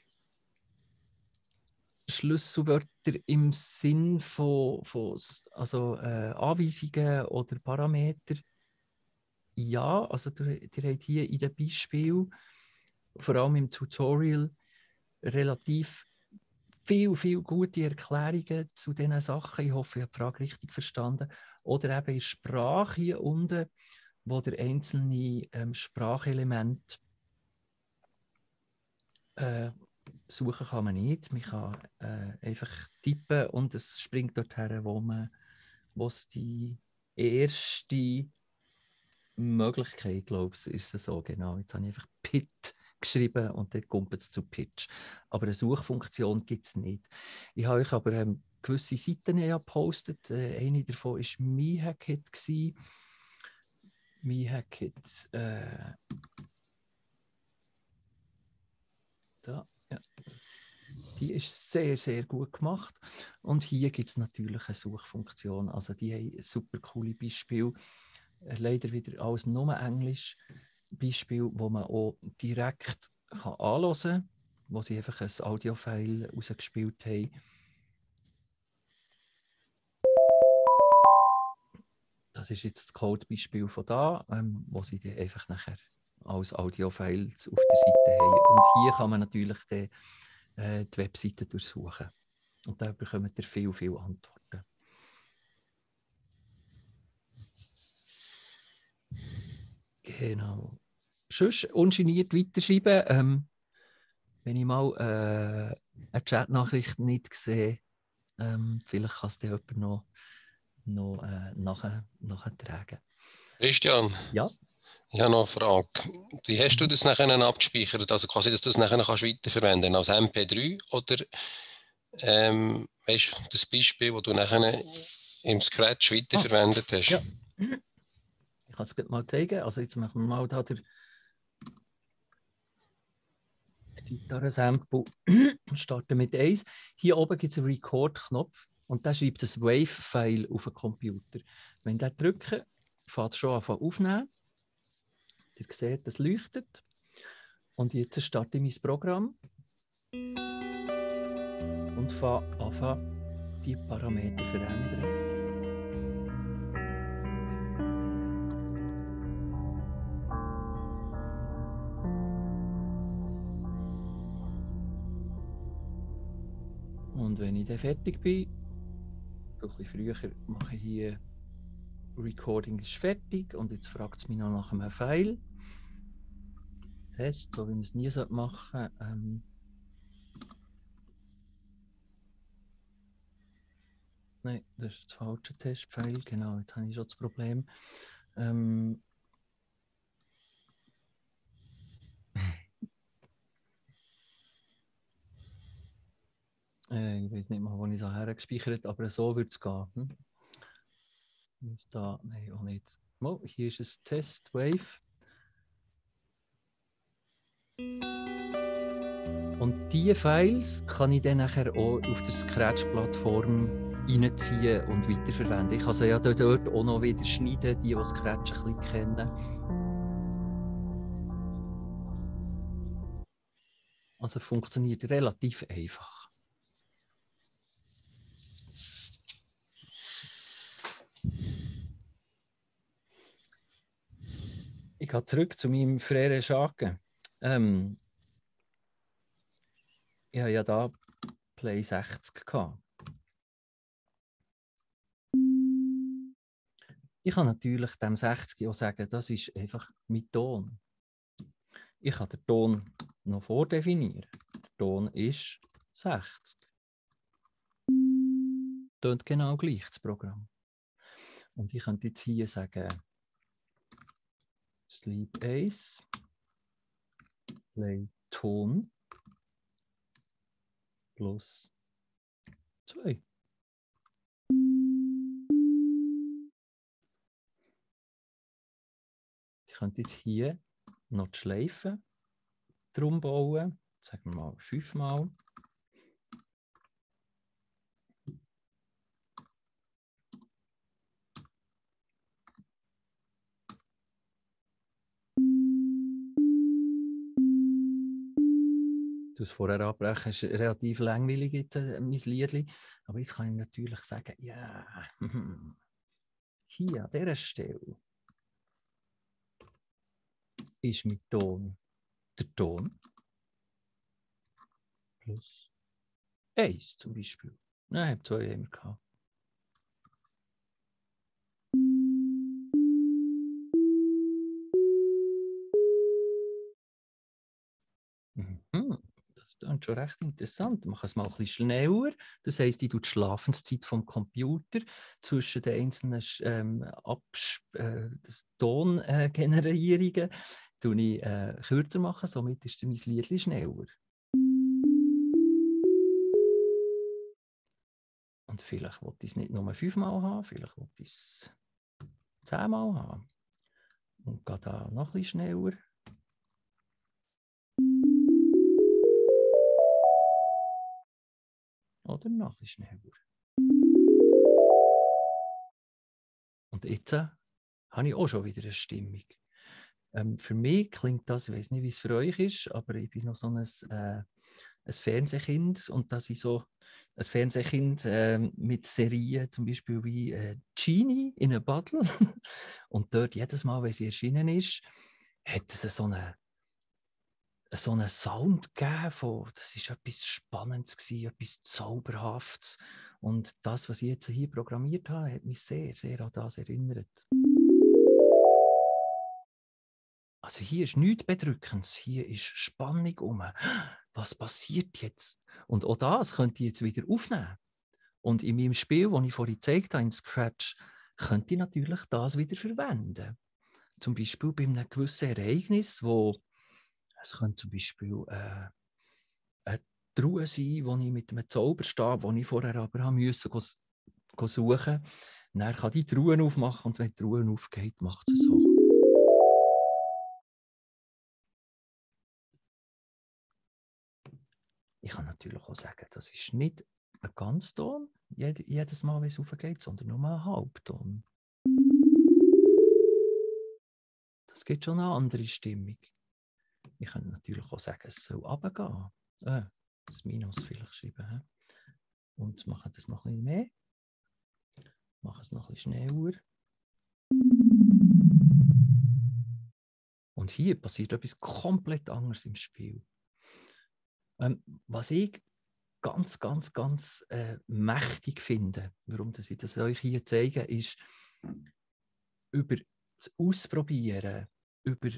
Schlüsselwörter im Sinn von also, Anweisungen oder Parameter? Ja, also ihr habt hier in dem Beispiel, vor allem im Tutorial, relativ viel gute Erklärungen zu diesen Sachen. Ich hoffe, ich habe die Frage richtig verstanden. Oder eben in Sprache hier unten, wo der einzelne Sprachelement suchen kann man nicht. Man kann einfach tippen und es springt dorthin, wo es die erste Möglichkeit, glaube ich, ist es so genau. Jetzt habe ich einfach Pit geschrieben und dann kommt es zu Pitch. Aber eine Suchfunktion gibt es nicht. Ich habe euch aber gewisse Seiten ja gepostet. Eine davon war MeHackit. MeHackit. Da, ja. Die ist sehr gut gemacht. Und hier gibt es natürlich eine Suchfunktion. Also die haben super coole Beispiele. Leider wieder alles nur Englisch. Beispiel, wo man auch direkt anhören kann, wo sie einfach ein Audiofile rausgespielt haben. Das ist jetzt das Codebeispiel von da, wo sie die einfach nachher als Audiofiles auf der Seite haben. Und hier kann man natürlich die Webseite durchsuchen. Und da bekommt ihr viel Antworten. Genau. Sonst ungeniert weiterschreiben. Wenn ich mal eine Chatnachricht nicht sehe, vielleicht kann es dir jemand noch nachtragen. Christian, Ja? ich habe noch eine Frage. Wie hast du das nachher abgespeichert? Also quasi, dass du das nachher weiterverwenden kannst? Als MP3 oder weißt du, das Beispiel, das du nachher im Scratch weiterverwendet hast? Ja. Ich kann es mal zeigen. Also jetzt machen wir mal da der Gitarre-Sample. Starten mit 1. Hier oben gibt es einen Record-Knopf und der schreibt das Wave-File auf den Computer. Wenn ich den drücke, fängt es schon an aufnehmen. Ihr seht, das leuchtet. Und jetzt starte ich mein Programm und fange an, die Parameter zu verändern. Und wenn ich dann fertig bin, ein bisschen früher mache ich hier Recording ist fertig und jetzt fragt es mich noch nach einem File. Test, so wie man es nie machen sollte. Nein, das ist das falsche Testfile. Genau, jetzt habe ich schon das Problem. Ich weiß nicht mal, wo ich es hergespeichert habe, aber so würde es gehen. Ist da, nein, auch nicht. Oh, hier ist ein Test Wave. Und diese Files kann ich dann nachher auch auf der Scratch-Plattform reinziehen und weiterverwenden. Ich kann sie ja dort auch noch wieder schneiden, die Scratch ein bisschen kennen. Also funktioniert relativ einfach. Ich gehe zurück zu meinem Frère Jacques. Ich hatte ja da Play 60 gehabt. Ich kann natürlich dem 60 auch sagen, das ist einfach mein Ton. Ich kann den Ton noch vordefinieren. Der Ton ist 60. Tönt genau gleich, das Programm. Und ich könnte jetzt hier sagen, Sleep Ace, Play Ton plus 2. könnte jetzt hier noch die Schleife drum bauen. Sagen wir mal 5-mal. Du hast vorher abbrechen, es ist relativ langweilig jetzt, mein Liedli. Aber jetzt kann ich natürlich sagen, ja, hier an dieser Stelle ist mein Ton der Ton plus 1 zum Beispiel. Nein, ich habe 2 immer gehabt. Das ist schon recht interessant. Man kann es mal ein bisschen schneller. Das heisst, ich tue die Schlafenszeit vom Computer zwischen den einzelnen Tongenerierungen kürzer machen. Somit ist mein Lied schneller. Und vielleicht wollte ich es nicht nur 5-mal haben, vielleicht wollte ich es 10-mal haben. Und gehe da noch ein bisschen schneller. Oder noch ein bisschen schneller. Und jetzt habe ich auch schon wieder eine Stimmung. Für mich klingt das, ich weiß nicht, wie es für euch ist, aber ich bin noch so ein Fernsehkind und dass ich so ein Fernsehkind mit Serien, zum Beispiel wie Genie in a Bottle und dort jedes Mal, wenn sie erschienen ist, hat es so einen Sound gegeben von, das ist etwas Spannendes gewesen, etwas Zauberhaftes und das, was ich jetzt hier programmiert habe, hat mich sehr, sehr an das erinnert. Also hier ist nichts Bedrückendes, hier ist Spannung um. Was passiert jetzt? Und auch das könnt ihr jetzt wieder aufnehmen. Und in meinem Spiel, das ich vorhin gezeigt habe, in Scratch, könnt ihr natürlich das wieder verwenden. Zum Beispiel bei einem gewissen Ereignis, es könnte zum Beispiel eine Truhe sein, wo ich mit einem Zauberstab, den ich vorher aber musste suchen, dann kann die Truhe aufmachen und wenn die Truhe aufgeht, macht es so. Ich kann natürlich auch sagen, das ist nicht ein Ganzton, jedes Mal, wenn es aufgeht, sondern nur ein Halbton. Das gibt schon eine andere Stimmung. Ich kann natürlich auch sagen, es soll runtergehen. Das Minus vielleicht schreiben. Und machen das noch ein bisschen mehr. Machen es noch ein bisschen schneller. Und hier passiert etwas komplett anderes im Spiel. Was ich ganz, ganz, ganz mächtig finde, warum ich das euch hier zeige, ist über das Ausprobieren, über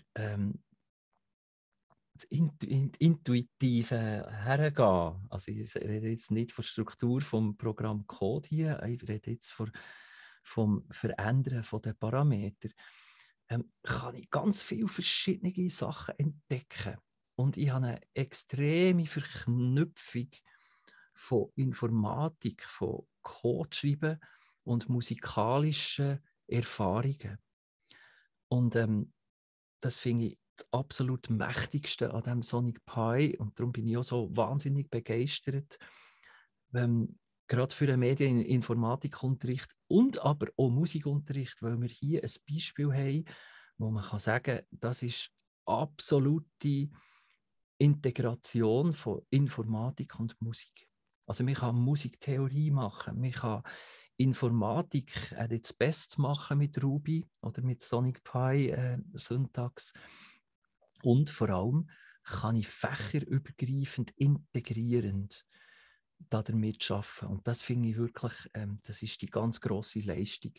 das intuitive Hergehen. Also ich rede jetzt nicht von der Struktur vom Programm Code hier, ich rede jetzt vom Verändern der Parameter. Kann ich ganz viele verschiedene Sachen entdecken. Und ich habe eine extreme Verknüpfung von Informatik, von Codeschreiben und musikalischen Erfahrungen. Und das finde ich das absolut Mächtigste an diesem Sonic Pi. Und darum bin ich auch so wahnsinnig begeistert. Gerade für den Medieninformatikunterricht und aber auch Musikunterricht, weil wir hier ein Beispiel haben, wo man kann sagen, das ist absolute Integration von Informatik und Musik. Also man kann Musiktheorie machen, man kann Informatik jetzt best machen mit Ruby oder mit Sonic Pi Syntax und vor allem kann ich fächerübergreifend integrierend damit arbeiten. Und das finde ich wirklich, das ist die ganz grosse Leistung.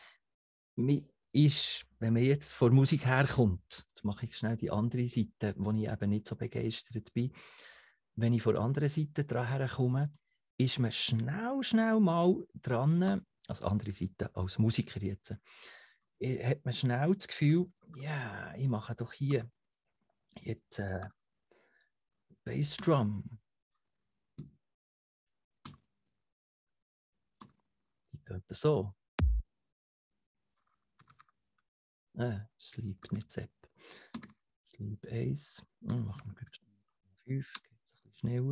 Wenn man jetzt von Musik herkommt, jetzt mache ich schnell die andere Seite, wo ich eben nicht so begeistert bin, wenn ich von der anderen Seite dran herkomme, ist man schnell mal dran, also andere Seite als Musiker jetzt, hat man schnell das Gefühl, ja, ich mache doch hier jetzt Bassdrum. Die tönt so. Sleep, nicht Sepp. Sleep 1. Machen wir 5, geht ein bisschen schneller.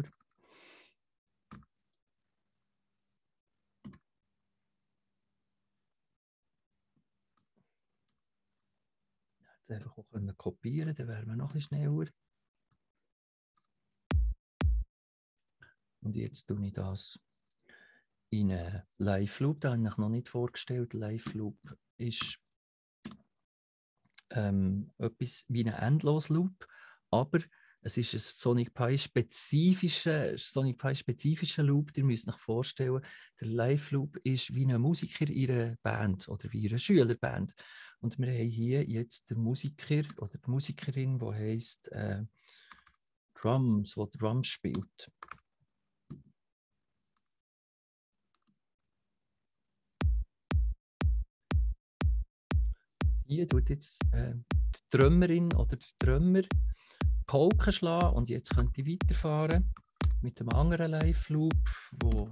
Jetzt einfach auch kopieren, dann wären wir noch ein bisschen schneller. Und jetzt tue ich das in einen Live-Loop. Da habe ich noch nicht vorgestellt. Live-Loop ist etwas wie ein Endlos-Loop, aber es ist ein Sonic Pi-spezifischer Loop. Ihr müsst euch vorstellen, der Live-Loop ist wie ein Musiker in einer Band oder wie eine Schülerband. Und wir haben hier jetzt den Musiker oder die Musikerin, die heisst Drums, die Drums spielt. Hier tut jetzt die Drummerin oder der Drummer Polka schlagen und jetzt könnt ihr weiterfahren mit dem anderen Live-Loop, wo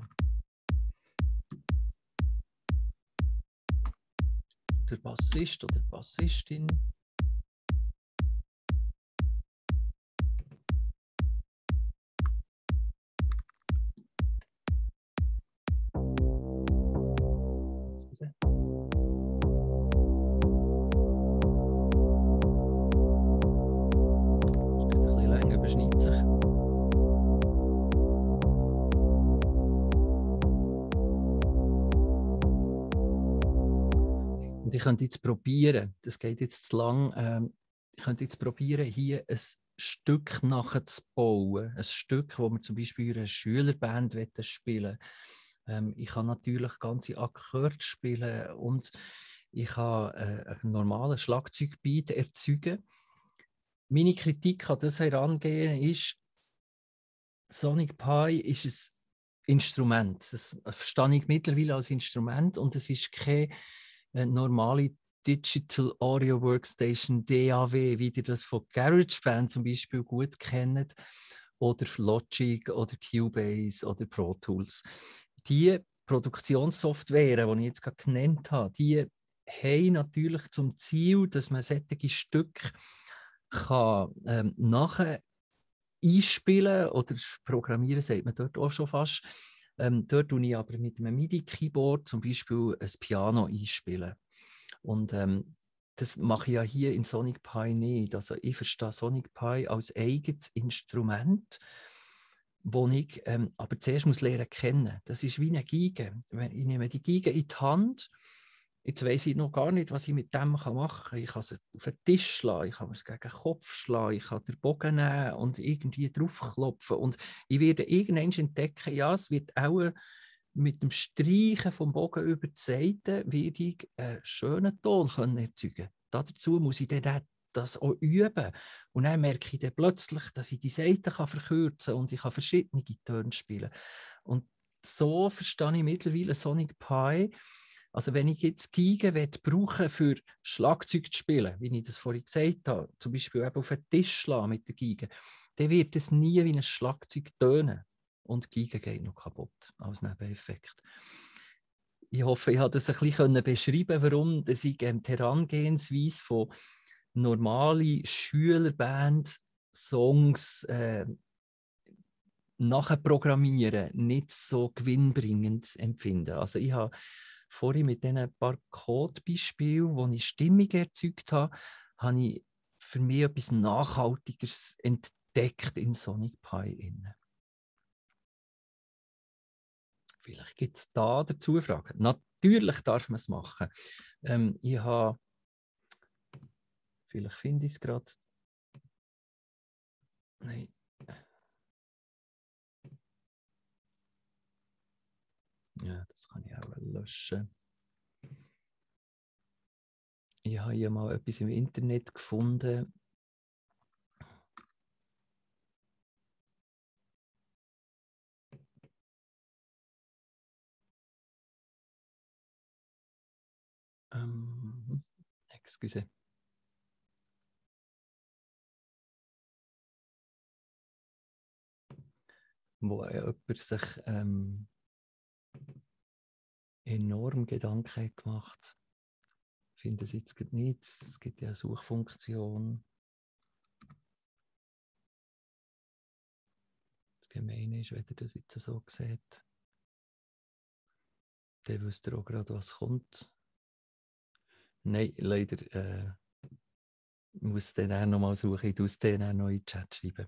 der Bassist oder die Bassistin ich könnte jetzt probieren, das geht jetzt zu lang, ich könnte jetzt probieren, hier ein Stück nachzubauen. Ein Stück, das wir zum Beispiel in einer Schülerband spielen wollen. Ich kann natürlich ganze Akkorde spielen und ich kann einen normalen Schlagzeugbeat erzeugen. Meine Kritik an das Herangehen ist, Sonic Pi ist ein Instrument. Das verstehe ich mittlerweile als Instrument und es ist keine normale Digital Audio Workstation DAW, wie ihr das von GarageBand zum Beispiel gut kennt, oder Logic oder Cubase oder Pro Tools. Die Produktionssoftware, die ich jetzt gerade genannt habe, die haben natürlich zum Ziel, dass man solche Stücke nachher einspielen oder programmieren, sagt man dort auch schon fast. Dort tue ich aber mit einem MIDI-Keyboard zum Beispiel ein Piano einspielen. Und das mache ich ja hier in Sonic Pi nicht. Also ich verstehe Sonic Pi als eigenes Instrument, das ich aber zuerst muss lernen kennen. Das ist wie eine Geige. Ich nehme die Geige in die Hand. Jetzt weiss ich noch gar nicht, was ich mit dem machen kann. Ich kann es auf den Tisch schlagen, ich kann es gegen den Kopf schlagen, ich kann den Bogen nehmen und irgendwie draufklopfen. Und ich werde irgendwann entdecken, ja, es wird auch mit dem Streichen vom Bogen über die Seite werde ich einen schönen Ton erzeugen können. Dazu muss ich dann das auch üben. Und dann merke ich dann plötzlich, dass ich die Seiten verkürzen kann und ich kann verschiedene Töne spielen. Und so verstehe ich mittlerweile Sonic Pi. Also wenn ich jetzt Geige brauche für Schlagzeug zu spielen, wie ich das vorhin gesagt habe, zum Beispiel eben auf den Tisch schlagen mit der Geige, dann wird es nie wie ein Schlagzeug tönen. Und die Geige geht noch kaputt, als Nebeneffekt. Ich hoffe, ich habe das ein bisschen beschreiben, warum ich die Herangehensweise von normalen Schülerband-Songs nachher programmieren nicht so gewinnbringend empfinde. Also ich habe vorhin mit diesen paar Codebeispielen, wo ich Stimmung erzeugt habe, habe ich für mich etwas Nachhaltigeres entdeckt in Sonic Pi. Vielleicht gibt es da dazu Fragen. Natürlich darf man es machen. Ich habe, vielleicht finde ich es gerade. Nein. Ja, das kann ich auch löschen. Ich habe hier mal etwas im Internet gefunden. Excuse. Wo jemand sich enorm Gedanken gemacht. finde es jetzt nicht. Es gibt ja eine Suchfunktion. Das Gemeine ist, wenn ihr das jetzt so seht. Dann wisst ihr auch gerade, was kommt. Nein, leider muss den auch noch mal suchen. Ich muss den auch noch in den Chat schreiben.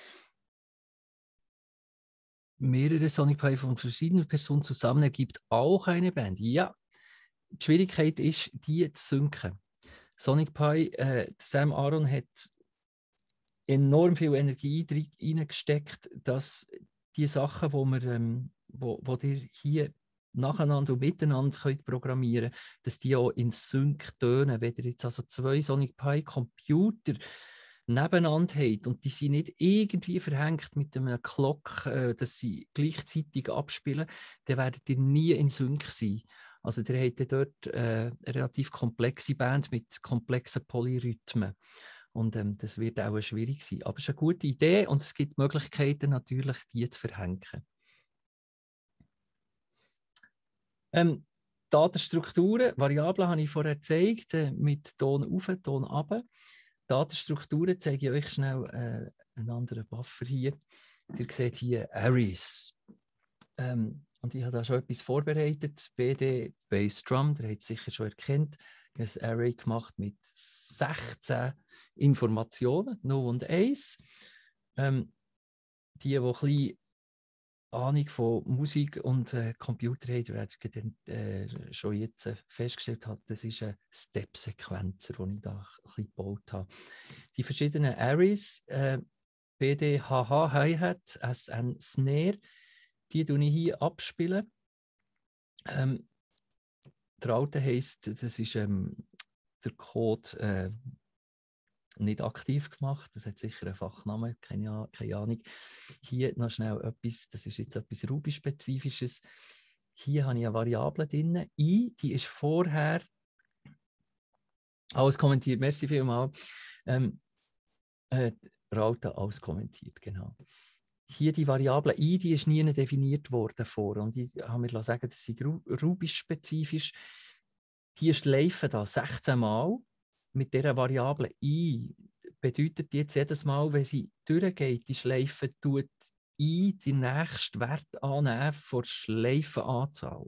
Mehrere Sonic Pi von verschiedenen Personen zusammen ergibt auch eine Band. Ja, die Schwierigkeit ist, die zu synken. Sonic Pi, Sam Aaron hat enorm viel Energie reingesteckt, dass die Sachen, wo ihr hier nacheinander und miteinander könnt programmieren, dass die auch in Sync tönen. Wenn ihr jetzt also 2 Sonic Pi Computer nebeneinander habt und die sind nicht irgendwie verhängt mit einem Clock, dass sie gleichzeitig abspielen, dann werdet ihr nie in Sync sein. Also ihr habt dort eine relativ komplexe Band mit komplexen Polyrhythmen. Und das wird auch schwierig sein. Aber es ist eine gute Idee und es gibt Möglichkeiten, natürlich, die zu verhängen. Datenstrukturen, Variablen habe ich vorher gezeigt, mit Ton auf, Ton runter. Datenstrukturen zeige ich euch schnell einen anderen Buffer hier. Ihr seht hier Arrays. Und ich habe da schon etwas vorbereitet. BD Bassdrum, der hat es sicher schon erkannt. Ich habe ein Array gemacht mit 16 Informationen, 0 und 1. Die ein bisschen Ahnung von Musik und Computer haben, werden schon jetzt festgestellt haben, das ist ein Step-Sequenzer, den ich da ein bisschen gebaut habe. Die verschiedenen Arrays, BD, HH, Hi-Hat, SN, Snare, die tue ich hier abspielen. Der alte heisst, das ist der Code nicht aktiv gemacht, das hat sicher einen Fachnamen, keine Ahnung. Hier noch schnell etwas, das ist jetzt etwas Ruby-spezifisches. Hier habe ich eine Variable drin, I, die ist vorher, alles kommentiert, merci vielmals, Raute alles kommentiert, genau. Hier die Variable I, die ist nie definiert worden vor und ich habe mir sagen, das ist Ruby-spezifisch. Die schleifen da 16 Mal. Mit dieser Variable I bedeutet jetzt jedes Mal, wenn sie durchgeht, die Schleife tut I den nächsten Wert annehmen von der Schleifenanzahl.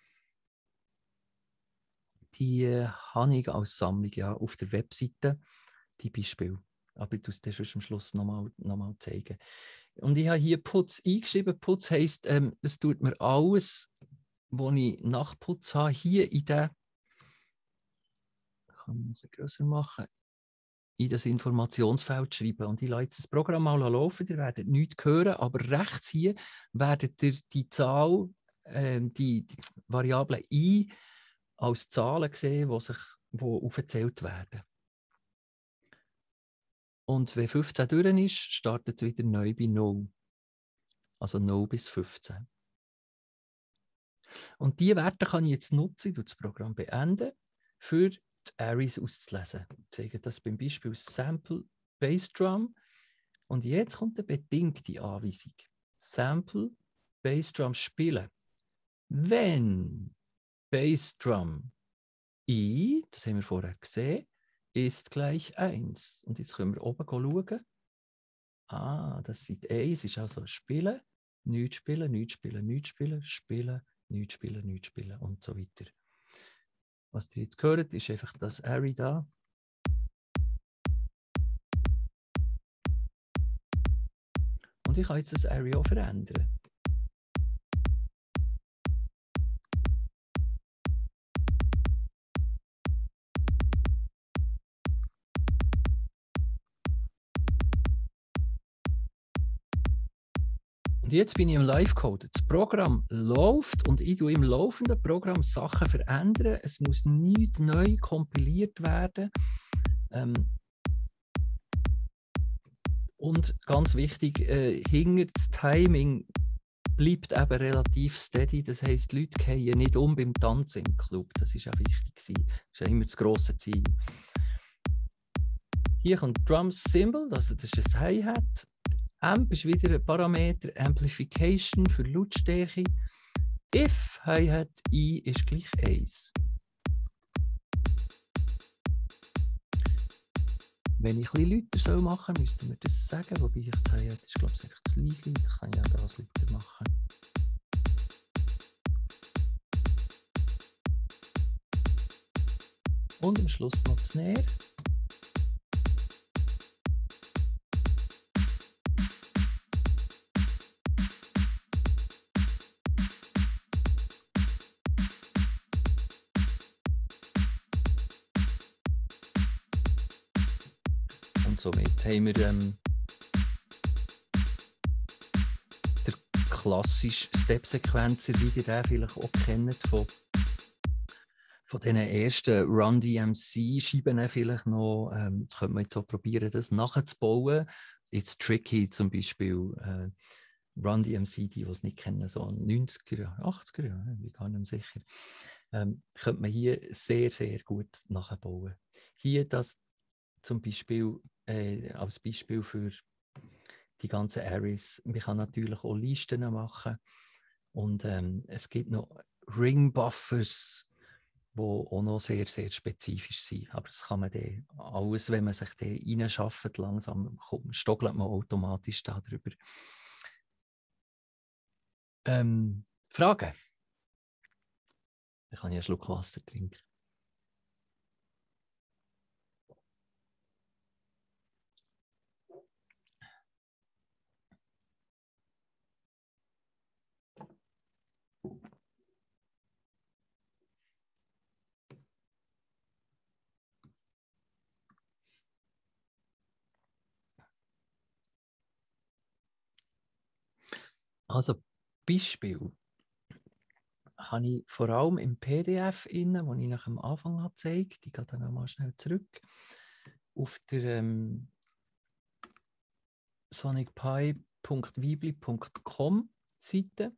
Die habe ich als Sammlung ja, auf der Webseite, die Beispiele. Aber ich tue es dir schon am Schluss noch mal zeigen. Und ich habe hier Putz eingeschrieben. Putz heisst, das tut mir alles, was ich nach Putz habe, hier in der, kann man es grösser machen, in das Informationsfeld schreiben. Und ich lasse jetzt das Programm mal laufen, ihr werdet nichts hören, aber rechts hier werdet ihr die Zahl, die Variable I als Zahlen sehen, die aufgezählt werden. Und wenn 15 durch ist, startet es wieder neu bei 0. Also 0 bis 15. Und diese Werte kann ich jetzt nutzen, das Programm beenden, für die Arrays auszulesen. Ich zeige das beim Beispiel Sample Bassdrum. Und jetzt kommt eine bedingte Anweisung. Sample Bassdrum spielen. Wenn Bassdrum I, das haben wir vorher gesehen, ist gleich 1. Und jetzt können wir oben schauen. Ah, das sind 1, ist also spielen, nichts spielen, nichts spielen, nichts spielen, spielen, nichts spielen, nichts spielen und so weiter. Was ihr jetzt hört, ist einfach das Array da. Und ich kann jetzt das Array auch verändern. Und jetzt bin ich im Live-Code. Das Programm läuft und ich tue im laufenden Programm Sachen verändern. Es muss nichts neu kompiliert werden. Und ganz wichtig, hinter das Timing bleibt eben relativ steady. Das heisst, die Leute fallen nicht um beim Tanzen im Club. Das ist auch wichtig. Das ist ja immer das grosse Ziel. Hier kommt Drums Symbol, also das ist ein Hi-Hat. Amp ist wieder ein Parameter, Amplification für Lautstärke. If Hi-Hat I ist gleich 1. Wenn ich ein bisschen lauter machen soll, müssten wir das sagen. Wobei ich sage, das ist glaube ich einfach das Leisli. Das kann ich auch das lauter machen. Und am Schluss noch das Näher. Und somit haben wir den klassischen Step-Sequencer, wie ihr den vielleicht auch kennt, von diesen ersten Run-DMC-Scheiben vielleicht noch. Das könnte man jetzt auch probieren, das nachzubauen. It's tricky, zum Beispiel Run-DMC, die es nicht kennen, so 90er, 80er, ja, ich bin gar nicht mehr sicher. Könnte man hier sehr, sehr gut nachbauen. Hier das zum Beispiel als Beispiel für die ganzen Arrays. Man kann natürlich auch Listen machen. Und es gibt noch Ring-Buffers, die auch noch sehr, sehr spezifisch sind. Aber das kann man dann alles, wenn man sich da reinschafft, langsam stockelt man automatisch darüber. Fragen? Dann kann ich einen Schluck Wasser trinken. Also Beispiel habe ich vor allem im PDF inne, wo ich nach am Anfang habe gezeigt. Ich gehe dann nochmal schnell zurück auf der sonicpi.weebly.com Seite.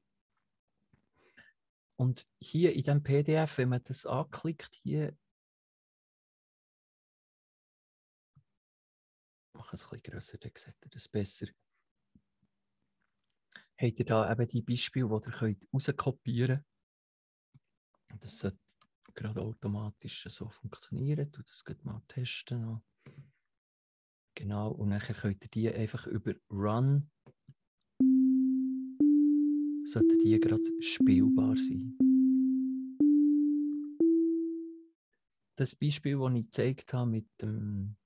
Und hier in diesem PDF, wenn man das anklickt, hier mache es ein bisschen grösser, dann seht ihr das besser. Habt ihr da eben die Beispiele, die ihr rauskopieren könnt. Das sollte gerade automatisch so funktionieren. Ich das gleich mal testen noch. Genau, und dann könnt ihr die einfach über Run, sollten die gerade spielbar sein. Das Beispiel, das ich gezeigt habe mit dem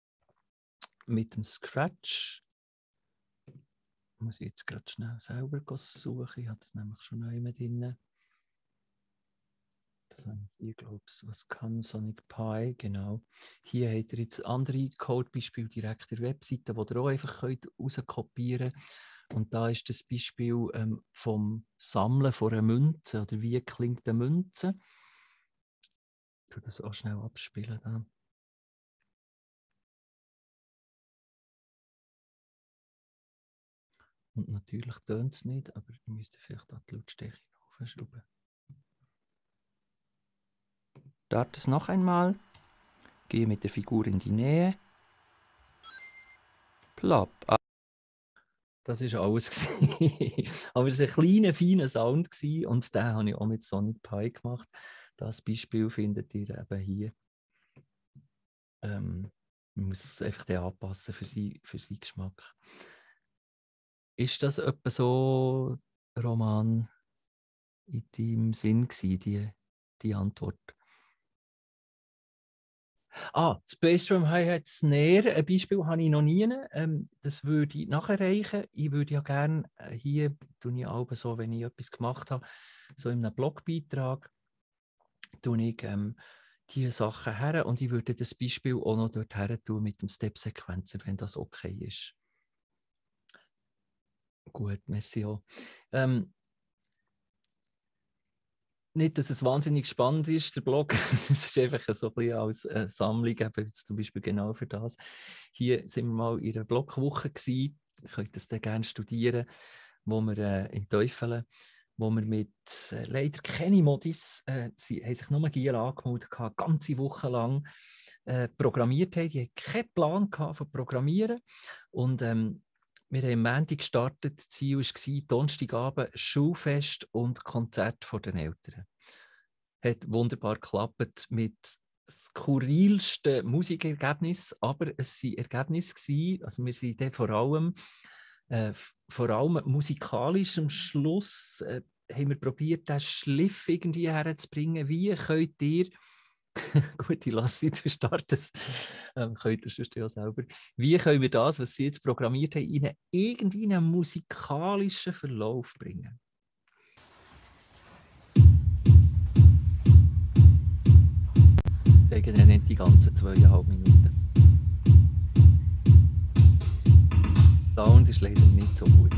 Scratch, muss ich jetzt gerade schnell selber suchen. Ich habe das nämlich schon noch immer drin. Das habe ich hier, glaube ich, was kann Sonic Pi, genau. Hier habt ihr jetzt andere Codebeispiele direkt der Webseite, die ihr auch einfach rauskopieren könnt. Und da ist das Beispiel vom Sammeln von einer Münze, oder wie klingt eine Münze. Ich tue das auch schnell abspielen. Da. Und natürlich tönt es nicht, aber ihr müsst vielleicht auch die Lautstärke aufschrauben. Starte es noch einmal. Gehe mit der Figur in die Nähe. Plopp. Das war alles. Aber es war ein kleiner, feiner Sound und den habe ich auch mit Sonic Pi gemacht. Das Beispiel findet ihr eben hier. Man muss es einfach anpassen für seinen Geschmack. Ist das etwa so, Roman, in deinem Sinn gewesen, die Antwort? Space Drum Hi-Hat Snare, ein Beispiel habe ich noch nie. Das würde ich nachreichen. Ich würde ja gerne, hier tue ich auch so, wenn ich etwas gemacht habe, so in einem Blogbeitrag, tue ich diese Sachen her und ich würde das Beispiel auch noch dort her tun mit dem Step-Sequencer, wenn das okay ist. Gut, merci auch. Nicht, dass es wahnsinnig spannend ist, der Blog. Es ist einfach so ein bisschen als Sammlung, eben jetzt zum Beispiel genau für das. Hier sind wir mal in einer Blogwoche gewesen. Ihr könnt das dann gerne studieren, wo wir in Teufeln, wo wir mit leider keine Modis, sie haben sich nur Giel angemeldet, eine ganze Woche lang programmiert haben. Die hatten keinen Plan von Programmieren. Und wir haben am Montag gestartet. Das Ziel war Donnerstagabend Schulfest und Konzert vor den Eltern. Hat wunderbar geklappt mit skurrilste Musikergebnisse, aber es waren Ergebnisse gewesen, also wir sind dann vor allem musikalisch am Schluss haben wir probiert, den Schliff irgendwie herzubringen. Wie könnt ihr, gut, ich lasse Sie, du startest, könnt ihr sonst ja selber, wie können wir das, was Sie jetzt programmiert haben, in irgendwie einen musikalischen Verlauf bringen? Ich sage Ihnen nicht die ganzen 2,5 Minuten. Der Sound ist leider nicht so gut.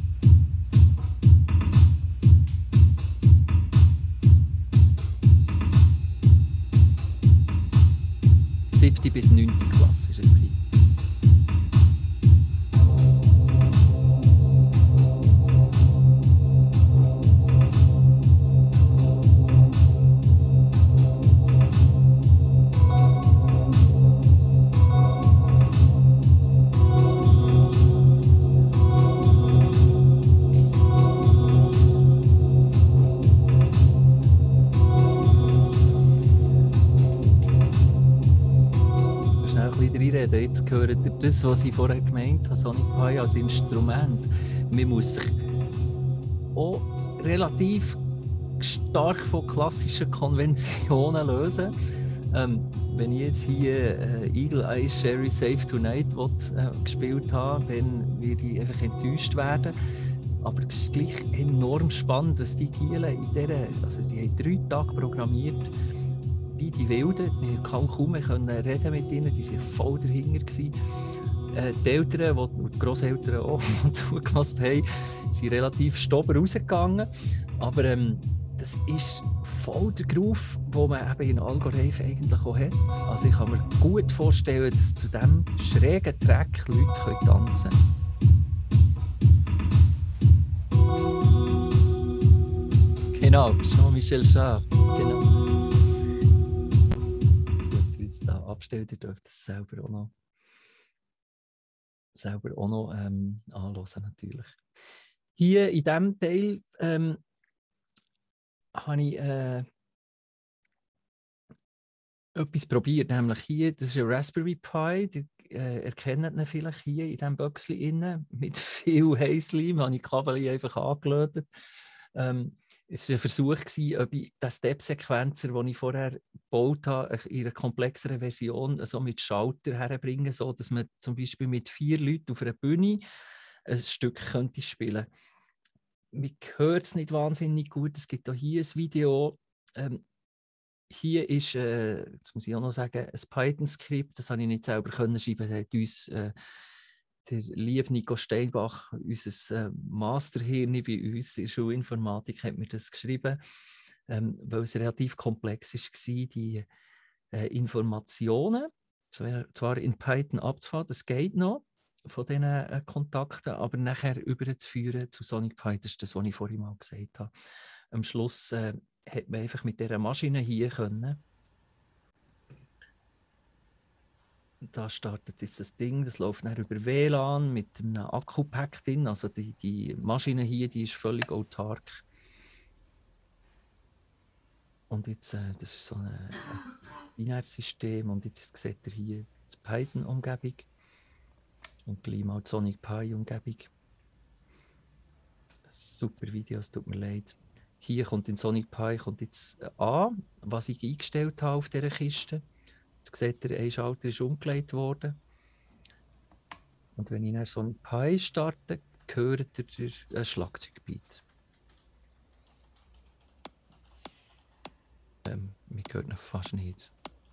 7. bis 9. Klasse war es. Jetzt hört ihr das, was ich vorher gemeint habe, Sonic Pi als Instrument. Man muss sich auch relativ stark von klassischen Konventionen lösen. Wenn ich jetzt hier Eagle Eyes Sherry Safe Tonight gespielt habe, dann werde ich einfach enttäuscht werden. Aber es ist gleich enorm spannend, was die Gielen in dieser, also sie haben 3 Tage programmiert, wie die Wilden. Wir konnten kaum mehr reden mit ihnen, die waren voll dahinter. Die Eltern und die Grosseltern auch, die zugelassen haben, sind relativ stober rausgegangen. Aber das ist voll der Groove, den man eben in Algorave eigentlich auch hat. Also ich kann mir gut vorstellen, dass zu diesem schrägen Track Leute tanzen können. Genau, Jean-Michel Jarre. Genau. Abstellt, ihr dürft das selber auch noch anhören natürlich. Hier in diesem Teil habe ich etwas probiert, nämlich hier, das ist ein Raspberry Pi, ihr erkennt ihn vielleicht hier in diesem Büchschen innen, mit viel Heisleim, habe ich die Kabel einfach angelötet. Es war ein Versuch, ob ich den Step-Sequenzer, den ich vorher gebaut habe, in einer komplexeren Version also mit Schalter herbringen, so dass man zum Beispiel mit 4 Leuten auf einer Bühne ein Stück könnte spielen. Man hört es nicht wahnsinnig gut. Es gibt auch hier ein Video. Hier ist, jetzt muss ich auch noch sagen, ein Python-Skript. Das habe ich nicht selber können schreiben. Das hat uns der liebe Nico Steinbach, unser Masterhirn bei uns in der Schulinformatik, hat mir das geschrieben, weil es relativ komplex war, die Informationen, zwar in Python abzufahren, das geht noch, von diesen Kontakten, aber nachher überzuführen zu Sonic Pi, das ist das, was ich vorhin mal gesagt habe. Am Schluss hat man einfach mit dieser Maschine hier können. Da startet jetzt das Ding, das läuft dann über WLAN mit einem Akku-Pack drin. Also die Maschine hier, die ist völlig autark. Und jetzt, das ist so ein Binärsystem. Und jetzt seht ihr hier die Python-Umgebung und gleich mal die Sonic Pi-Umgebung. Super Video, es tut mir leid. Hier kommt in Sonic Pi jetzt an, was ich eingestellt habe auf dieser Kiste. Jetzt seht ihr, ein Schalter ist umgelegt worden. Und wenn ich nach Sonic Pi starte, hört ihr den Schlagzeugbeat. Man hört ihn fast nicht.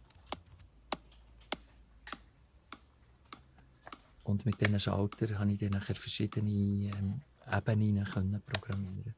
Und mit diesen Schaltern konnte ich dann nachher verschiedene Ebenen programmieren.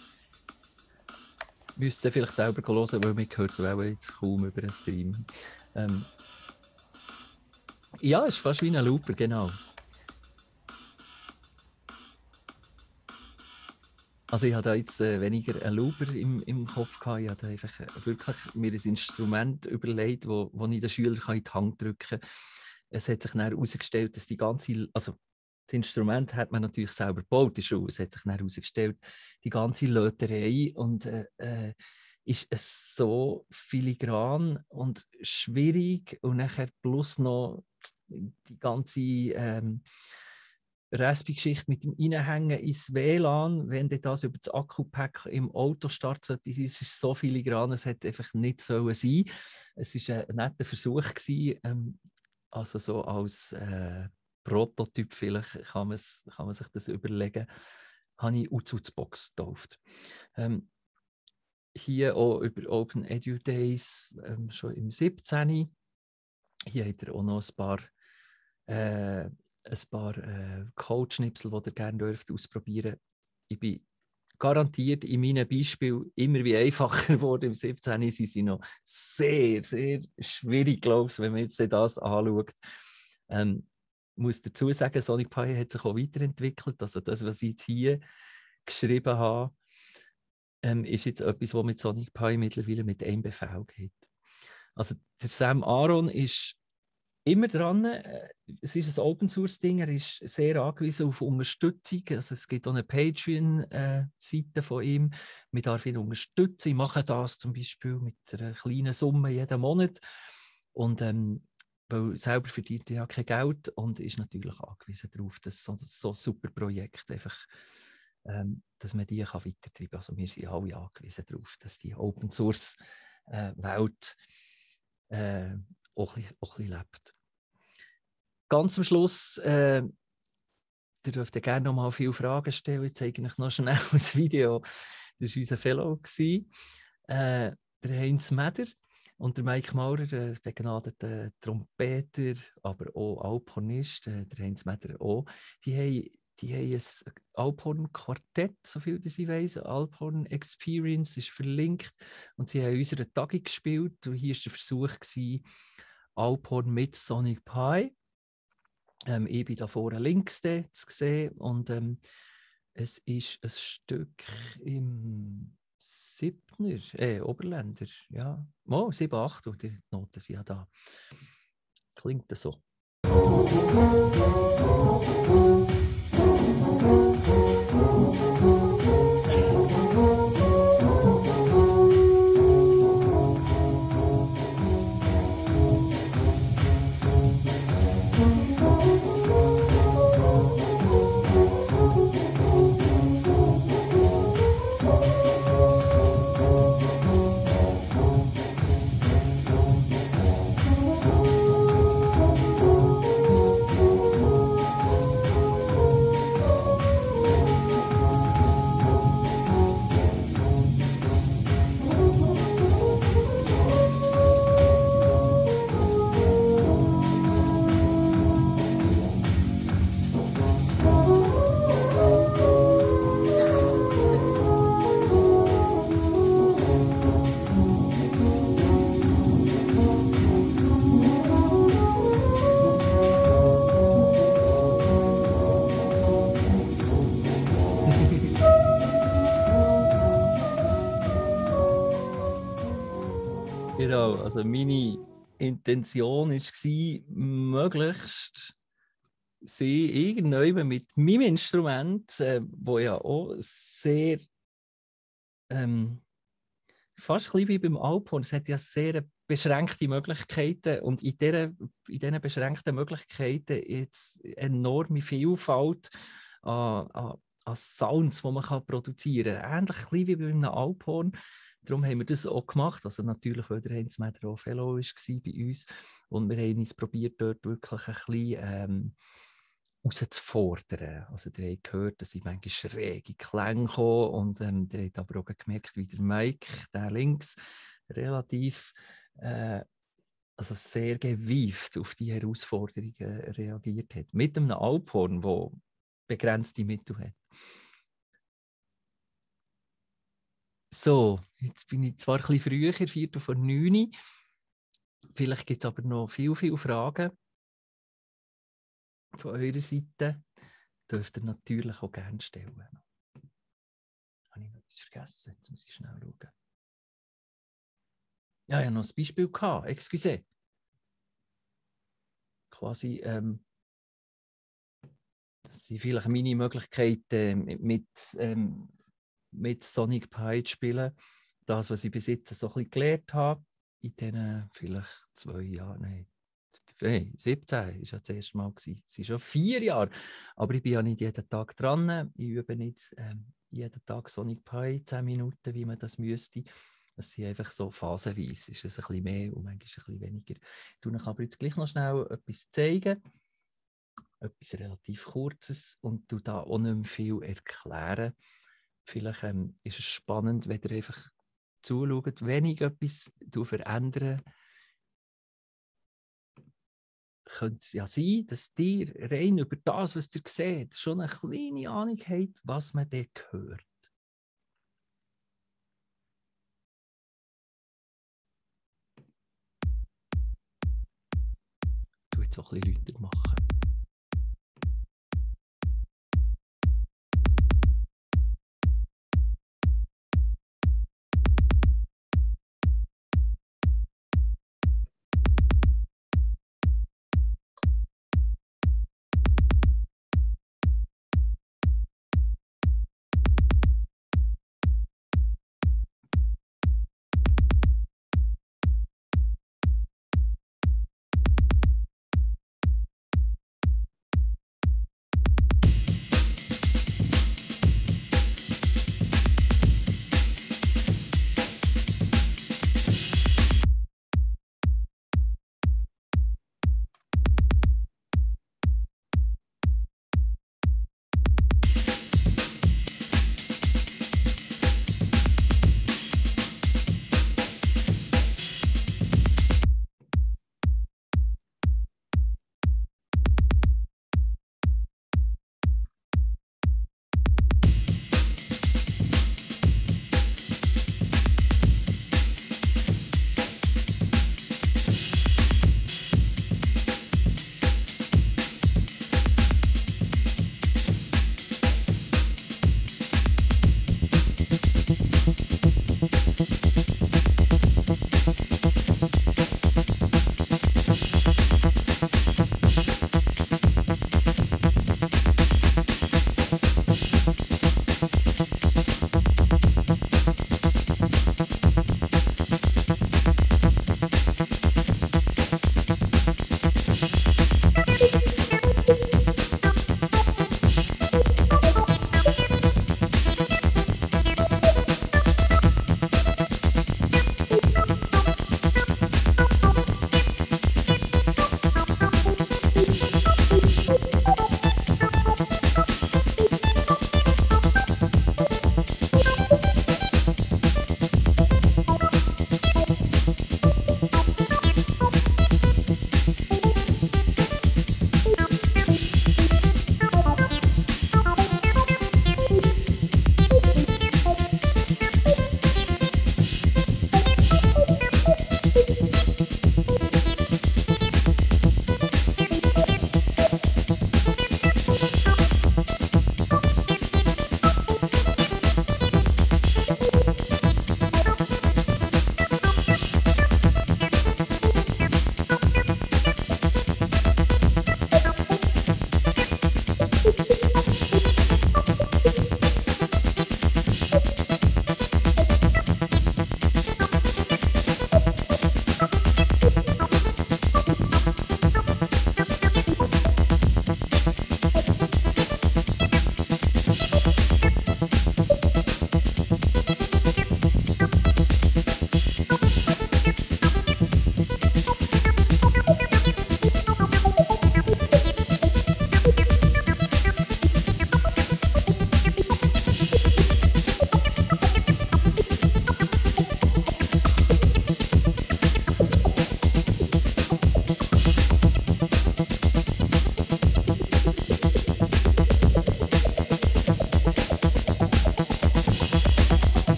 Müsst ihr vielleicht selber hören, weil man hört es jetzt kaum über den Stream. Ja, es ist fast wie ein Looper, genau. Also ich hatte da jetzt weniger einen Looper im Kopf gehabt. Ich habe einfach wirklich mir ein Instrument überlegt, wo ich den Schüler in die Hand drücken kann. Es hat sich dann herausgestellt, dass das Instrument hat man natürlich selber gebaut, es hat sich dann herausgestellt, die ganze Löterei und ist es so filigran und schwierig und nachher plus noch die ganze Raspi-Geschichte mit dem Reinhängen ins WLAN, wenn das über das Akku-Pack im Auto startet, es ist so filigran, es hätte einfach nicht sollen sein. Es war ein netter Versuch gewesen, also so als Prototyp vielleicht kann man sich das überlegen, habe ich Uzutsbox getauft. Hier auch über Open Edu Days, schon im 17. Hier hat er auch noch ein paar Codeschnipsel, die ihr gerne ausprobieren dürft. Ich bin garantiert in meinem Beispiel immer wie einfacher geworden. Im 17. sind sie noch sehr, sehr schwierig, glaube ich, wenn man jetzt das anschaut. Ich muss dazu sagen, Sonic Pi hat sich auch weiterentwickelt. Also das, was ich jetzt hier geschrieben habe, ist jetzt etwas, was mit Sonic Pi mittlerweile mit einem Befehl geht. Also der Sam Aaron ist immer dran. Es ist ein Open-Source-Ding, er ist sehr angewiesen auf Unterstützung. Also es gibt auch eine Patreon-Seite von ihm. Man darf ihn unterstützen. Ich mache das zum Beispiel mit einer kleinen Summe jeden Monat. Und weil selber verdient er ja kein Geld und ist natürlich angewiesen darauf, dass so super Projekte einfach, dass man die weitertreiben kann. Also wir sind alle angewiesen darauf, dass die Open-Source-Welt auch ein bisschen lebt. Ganz am Schluss, ihr dürft gerne noch mal viele Fragen stellen. Ich zeige euch noch schnell ein Video. Das war unser Fellow, der Heinz Meder und der Mike Maurer, der begnadeter Trompeter, aber auch Alphornist, der Heinz Meder auch. Die haben ein Alphorn-Quartett, soviel ich weiß. Alphorn Experience ist verlinkt. Und sie haben unsere Tagung gespielt. Und hier war der Versuch, Alphorn mit Sonic Pi. Ich bin da vorne links zu sehen. Und es ist ein Stück im 7er, Oberländer. Ja, 7, 8, und die Noten sind ja da. Klingt das so. Genau, also meine Intention war, möglichst sie irgendwann mit meinem Instrument, wo ja auch sehr fast ein bisschen wie beim Alphorn, es hat ja sehr beschränkte Möglichkeiten und in diesen beschränkten Möglichkeiten jetzt enorme Vielfalt an Sounds, die man produzieren kann. Ähnlich ein bisschen wie beim Alphorn. Darum haben wir das auch gemacht. Also natürlich, weil der Heinz Meder auch Fellow war bei uns. Und wir haben uns probiert, dort wirklich ein bisschen herauszufordern. Also ihr habt gehört, dass sie manchmal schräge Klänge kommen. Und ihr habt aber auch gemerkt, wie der Mike, der links, relativ also sehr gewieft auf die Herausforderungen reagiert hat. Mit einem Alphorn, der begrenzte Mittel hat. So, jetzt bin ich zwar ein bisschen früher, 8:45. Vielleicht gibt es aber noch viele Fragen von eurer Seite. Dürft ihr natürlich auch gerne stellen. Habe ich noch etwas vergessen? Jetzt muss ich schnell schauen. Ja, ich hatte noch ein Beispiel gehabt. Excuse. Quasi, das sind vielleicht meine Möglichkeiten mit Sonic Pi zu spielen. Das, was ich bis jetzt so ein bisschen gelernt habe, in diesen vielleicht 2 Jahren, nein, 17 war ja das erste Mal. Es sind schon 4 Jahre. Aber ich bin ja nicht jeden Tag dran. Ich übe nicht jeden Tag Sonic Pi 10 Minuten, wie man das müsste. Es sind einfach so phasenweise. Ist es ein bisschen mehr und manchmal ein bisschen weniger. Ich tue euch aber jetzt gleich noch schnell etwas zeigen. Etwas relativ Kurzes und du da auch nicht mehr viel erklären. Vielleicht ist es spannend, wenn ihr einfach zuschaut, wenn ich etwas verändere, könnte es ja sein, dass ihr rein über das, was ihr seht, schon eine kleine Ahnung habt, was man dort hört. Ich tue jetzt auch ein bisschen lauter machen.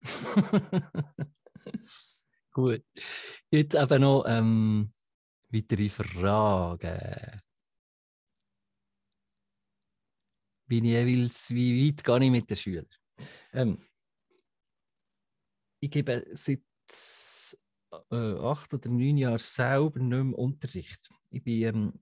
Gut. Jetzt eben noch weitere Fragen. Wie weit gehe ich mit den Schülern? Ich gebe seit 8 oder 9 Jahren selber nicht mehr Unterricht. Ich bin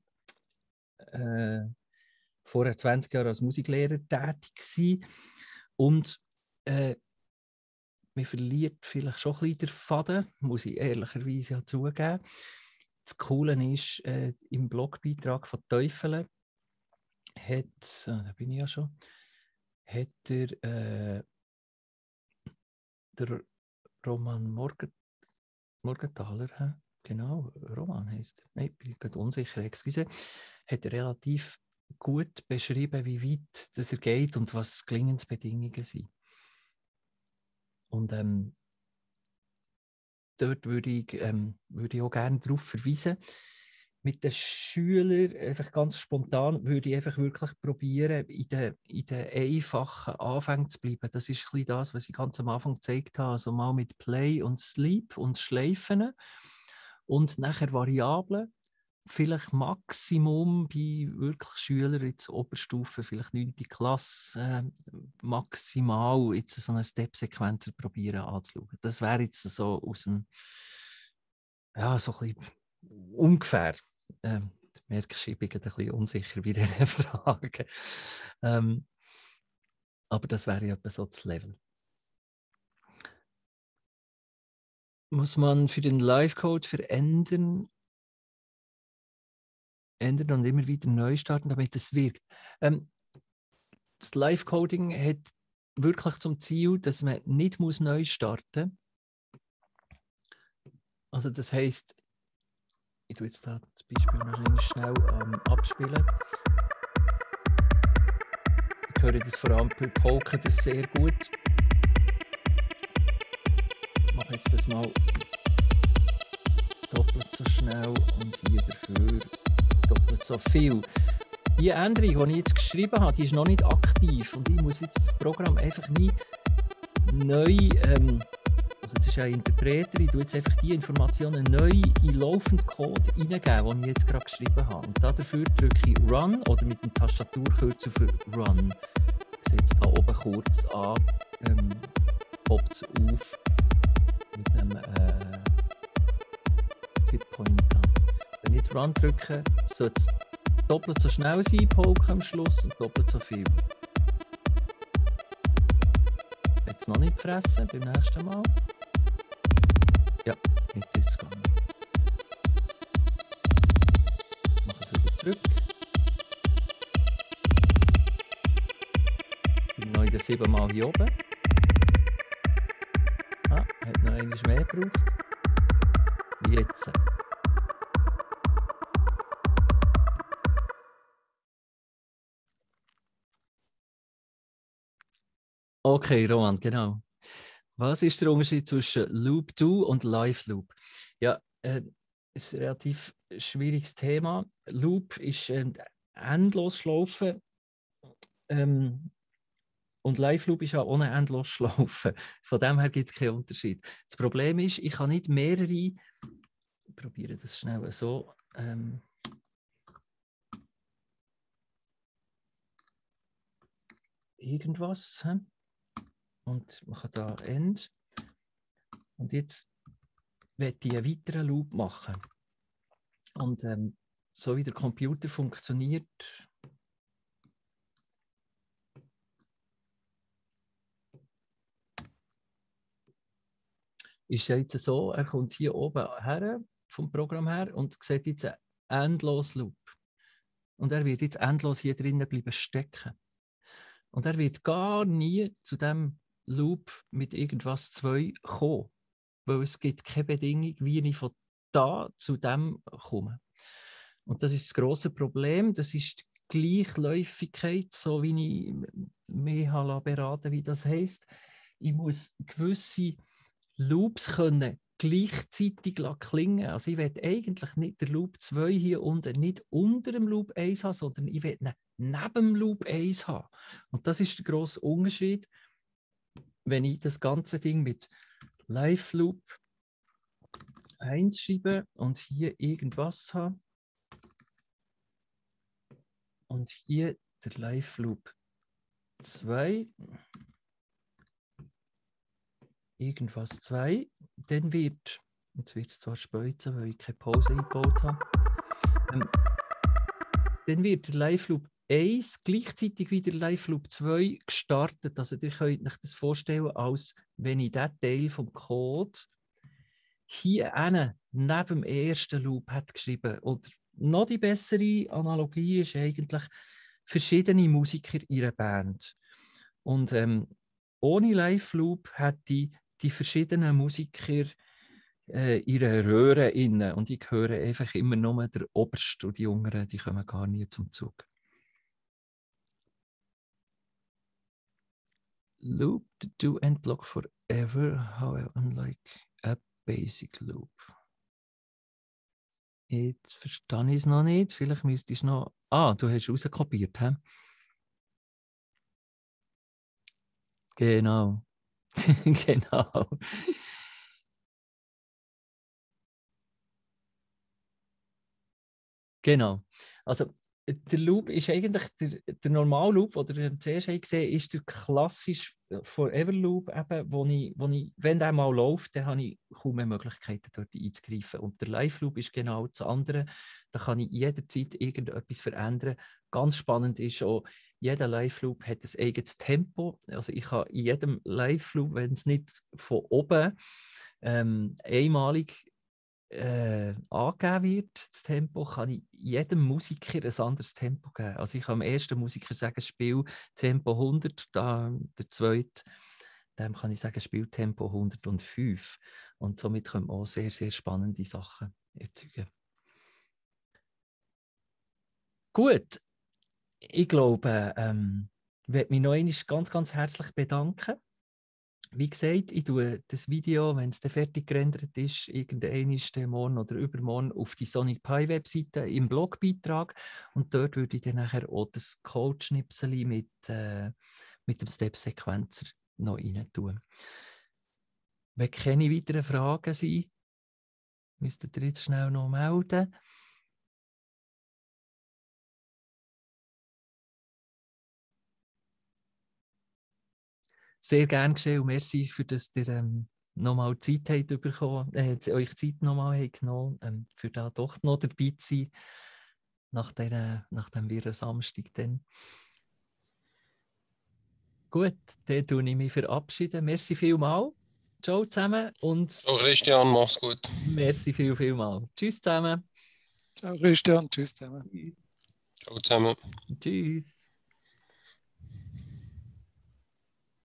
vorher 20 Jahre als Musiklehrer tätig gewesen. Und man verliert vielleicht schon ein bisschen den Faden, muss ich ehrlicherweise ja zugeben. Das Coole ist, im Blogbeitrag von Teufel da bin ich ja schon, hat der Roman Morgenthaler, genau, Roman heisst er. Nein, ich bin gerade unsicher, excuse, hat er relativ gut beschrieben, wie weit das er geht und was Gelingensbedingungen sind. Und dort würde ich auch gerne darauf verweisen. Mit den Schülern, einfach ganz spontan, würde ich einfach wirklich probieren, in den einfachen Anfängen zu bleiben. Das ist ein bisschen das, was ich ganz am Anfang gezeigt habe. Also mal mit Play und Sleep und Schleifen und nachher Variablen. Vielleicht Maximum bei wirklich Schülern in der Oberstufe, vielleicht 9. Klasse, maximal jetzt so eine Step-Sequenzer probieren anzuschauen. Das wäre jetzt so aus dem, ja, so ein bisschen ungefähr. Du merkst, ich bin ein bisschen unsicher bei dieser Frage. Aber das wäre ja etwa so das Level. Muss man für den Live-Code verändern und immer wieder neu starten, damit es wirkt? Das Live-Coding hat wirklich zum Ziel, dass man nicht neu starten muss. Also das heisst, ich tue jetzt da das Beispiel noch schnell abspielen. Ich höre das vor allem bei Polken das sehr gut. Ich mache jetzt das mal doppelt so schnell und hier dafür doppelt so viel. Die Änderung, die ich jetzt geschrieben habe, die ist noch nicht aktiv und ich muss jetzt das Programm einfach nie neu, also das ist ein Interpreter, ich tue jetzt einfach die Informationen neu in laufenden Code hineingeben, den ich jetzt gerade geschrieben habe. Und dafür drücke ich Run oder mit dem Tastaturkürzel für Run. Ich sehe jetzt hier oben kurz an, poppt es auf mit einem Zip-Pointer. Wenn ich jetzt Run drücke, sollte es doppelt so schnell sein, Poke am Schluss, und doppelt so viel. Jetzt noch nicht fressen, beim nächsten Mal. Ja, jetzt ist es gegangen. Ich mache es wieder zurück. Ich bin noch in den 7 Mal hier oben. Hat noch einmal mehr gebraucht. Jetzt. Okay, Roman, genau. Was ist der Unterschied zwischen Loop Do und Live Loop? Ja, ist ein relativ schwieriges Thema. Loop ist Endlosschlaufe und Live Loop ist auch ohne Endlosschlaufe. Von dem her gibt es keinen Unterschied. Das Problem ist, ich kann nicht mehrere. Ich probiere das schnell so. Irgendwas. Und mache da End. Und jetzt werde ich einen weiteren Loop machen. Und so wie der Computer funktioniert, ist es jetzt so, er kommt hier oben her, vom Programm her, und sieht jetzt einen endlos Loop. Und er wird jetzt endlos hier drinnen bleiben stecken. Und er wird gar nie zu dem Loop mit irgendwas 2 kommen, weil es gibt keine Bedingung, wie ich von da zu dem komme. Und das ist das grosse Problem, das ist die Gleichläufigkeit, so wie ich mich beraten, wie das heisst. Ich muss gewisse Loops können gleichzeitig klingen. Also ich will eigentlich nicht den Loop 2 hier unten, nicht unter dem Loop 1 haben, sondern ich will ihn neben dem Loop 1 haben. Und das ist der grosse Unterschied. wenn ich das ganze Ding mit Live Loop 1 schreibe und hier irgendwas habe und hier der Live Loop 2, irgendwas 2, dann wird, jetzt wird es zwar später, weil ich keine Pause eingebaut habe, dann wird der Live Loop 1 gleichzeitig wie der Live Loop 2 gestartet. Also ihr könnt euch das vorstellen, als wenn ich diesen Teil vom Code hier neben dem ersten Loop hat geschrieben. Und noch die bessere Analogie ist eigentlich verschiedene Musiker in einer Band. Und ohne Live Loop hätte die verschiedenen Musiker ihre Röhre inne und ich höre einfach immer nur der Oberste und die Jüngeren, die kommen gar nie zum Zug. Loop the do and block forever, however, unlike a basic loop. Jetzt verstehe ich es noch nicht. Vielleicht müsstest du noch. Ah, du hast rauskopiert, hä? Genau. Genau. Genau. Also der Loop ist eigentlich der normale Loop, den ihr zuerst gesehen ist der klassische Forever Loop, eben, wo ich, wenn der mal läuft, dann habe ich kaum mehr Möglichkeiten, dort einzugreifen. Und der Live Loop ist genau das andere. Da kann ich jederzeit irgendetwas verändern. Ganz spannend ist auch, jeder Live Loop hat ein eigenes Tempo. Also ich kann in jedem Live Loop, wenn es nicht von oben einmalig angegeben wird, das Tempo, kann ich jedem Musiker ein anderes Tempo geben. Also ich kann dem ersten Musiker sagen, spiel Tempo 100, der zweite, dem kann ich sagen, spiel Tempo 105. Und somit können wir auch sehr, sehr spannende Sachen erzeugen. Gut, ich glaube, ich werde mich noch einmal ganz, ganz herzlich bedanken. Wie gesagt, ich tue das Video, wenn es dann fertig gerendert ist, irgendwann morgen oder übermorgen auf die Sonic Pi Webseite im Blogbeitrag. Und dort würde ich dann nachher auch das Code-Schnipsel mit dem Step-Sequencer noch rein tun. Wenn keine weiteren Fragen sind, müsstet ihr jetzt schnell noch melden. Sehr gerne geschehen und merci, für dass ihr nochmal Zeit habt bekommen, euch Zeit nochmal genommen, für da doch noch dabei zu sein, nach dem wirren Samstag. Dann. Gut, dann tue ich mich verabschieden. Merci vielmals. Ciao zusammen und Ciao Christian, mach's gut. merci vielmals. Tschüss zusammen. Ciao Christian, tschüss zusammen. Ciao zusammen. Tschüss.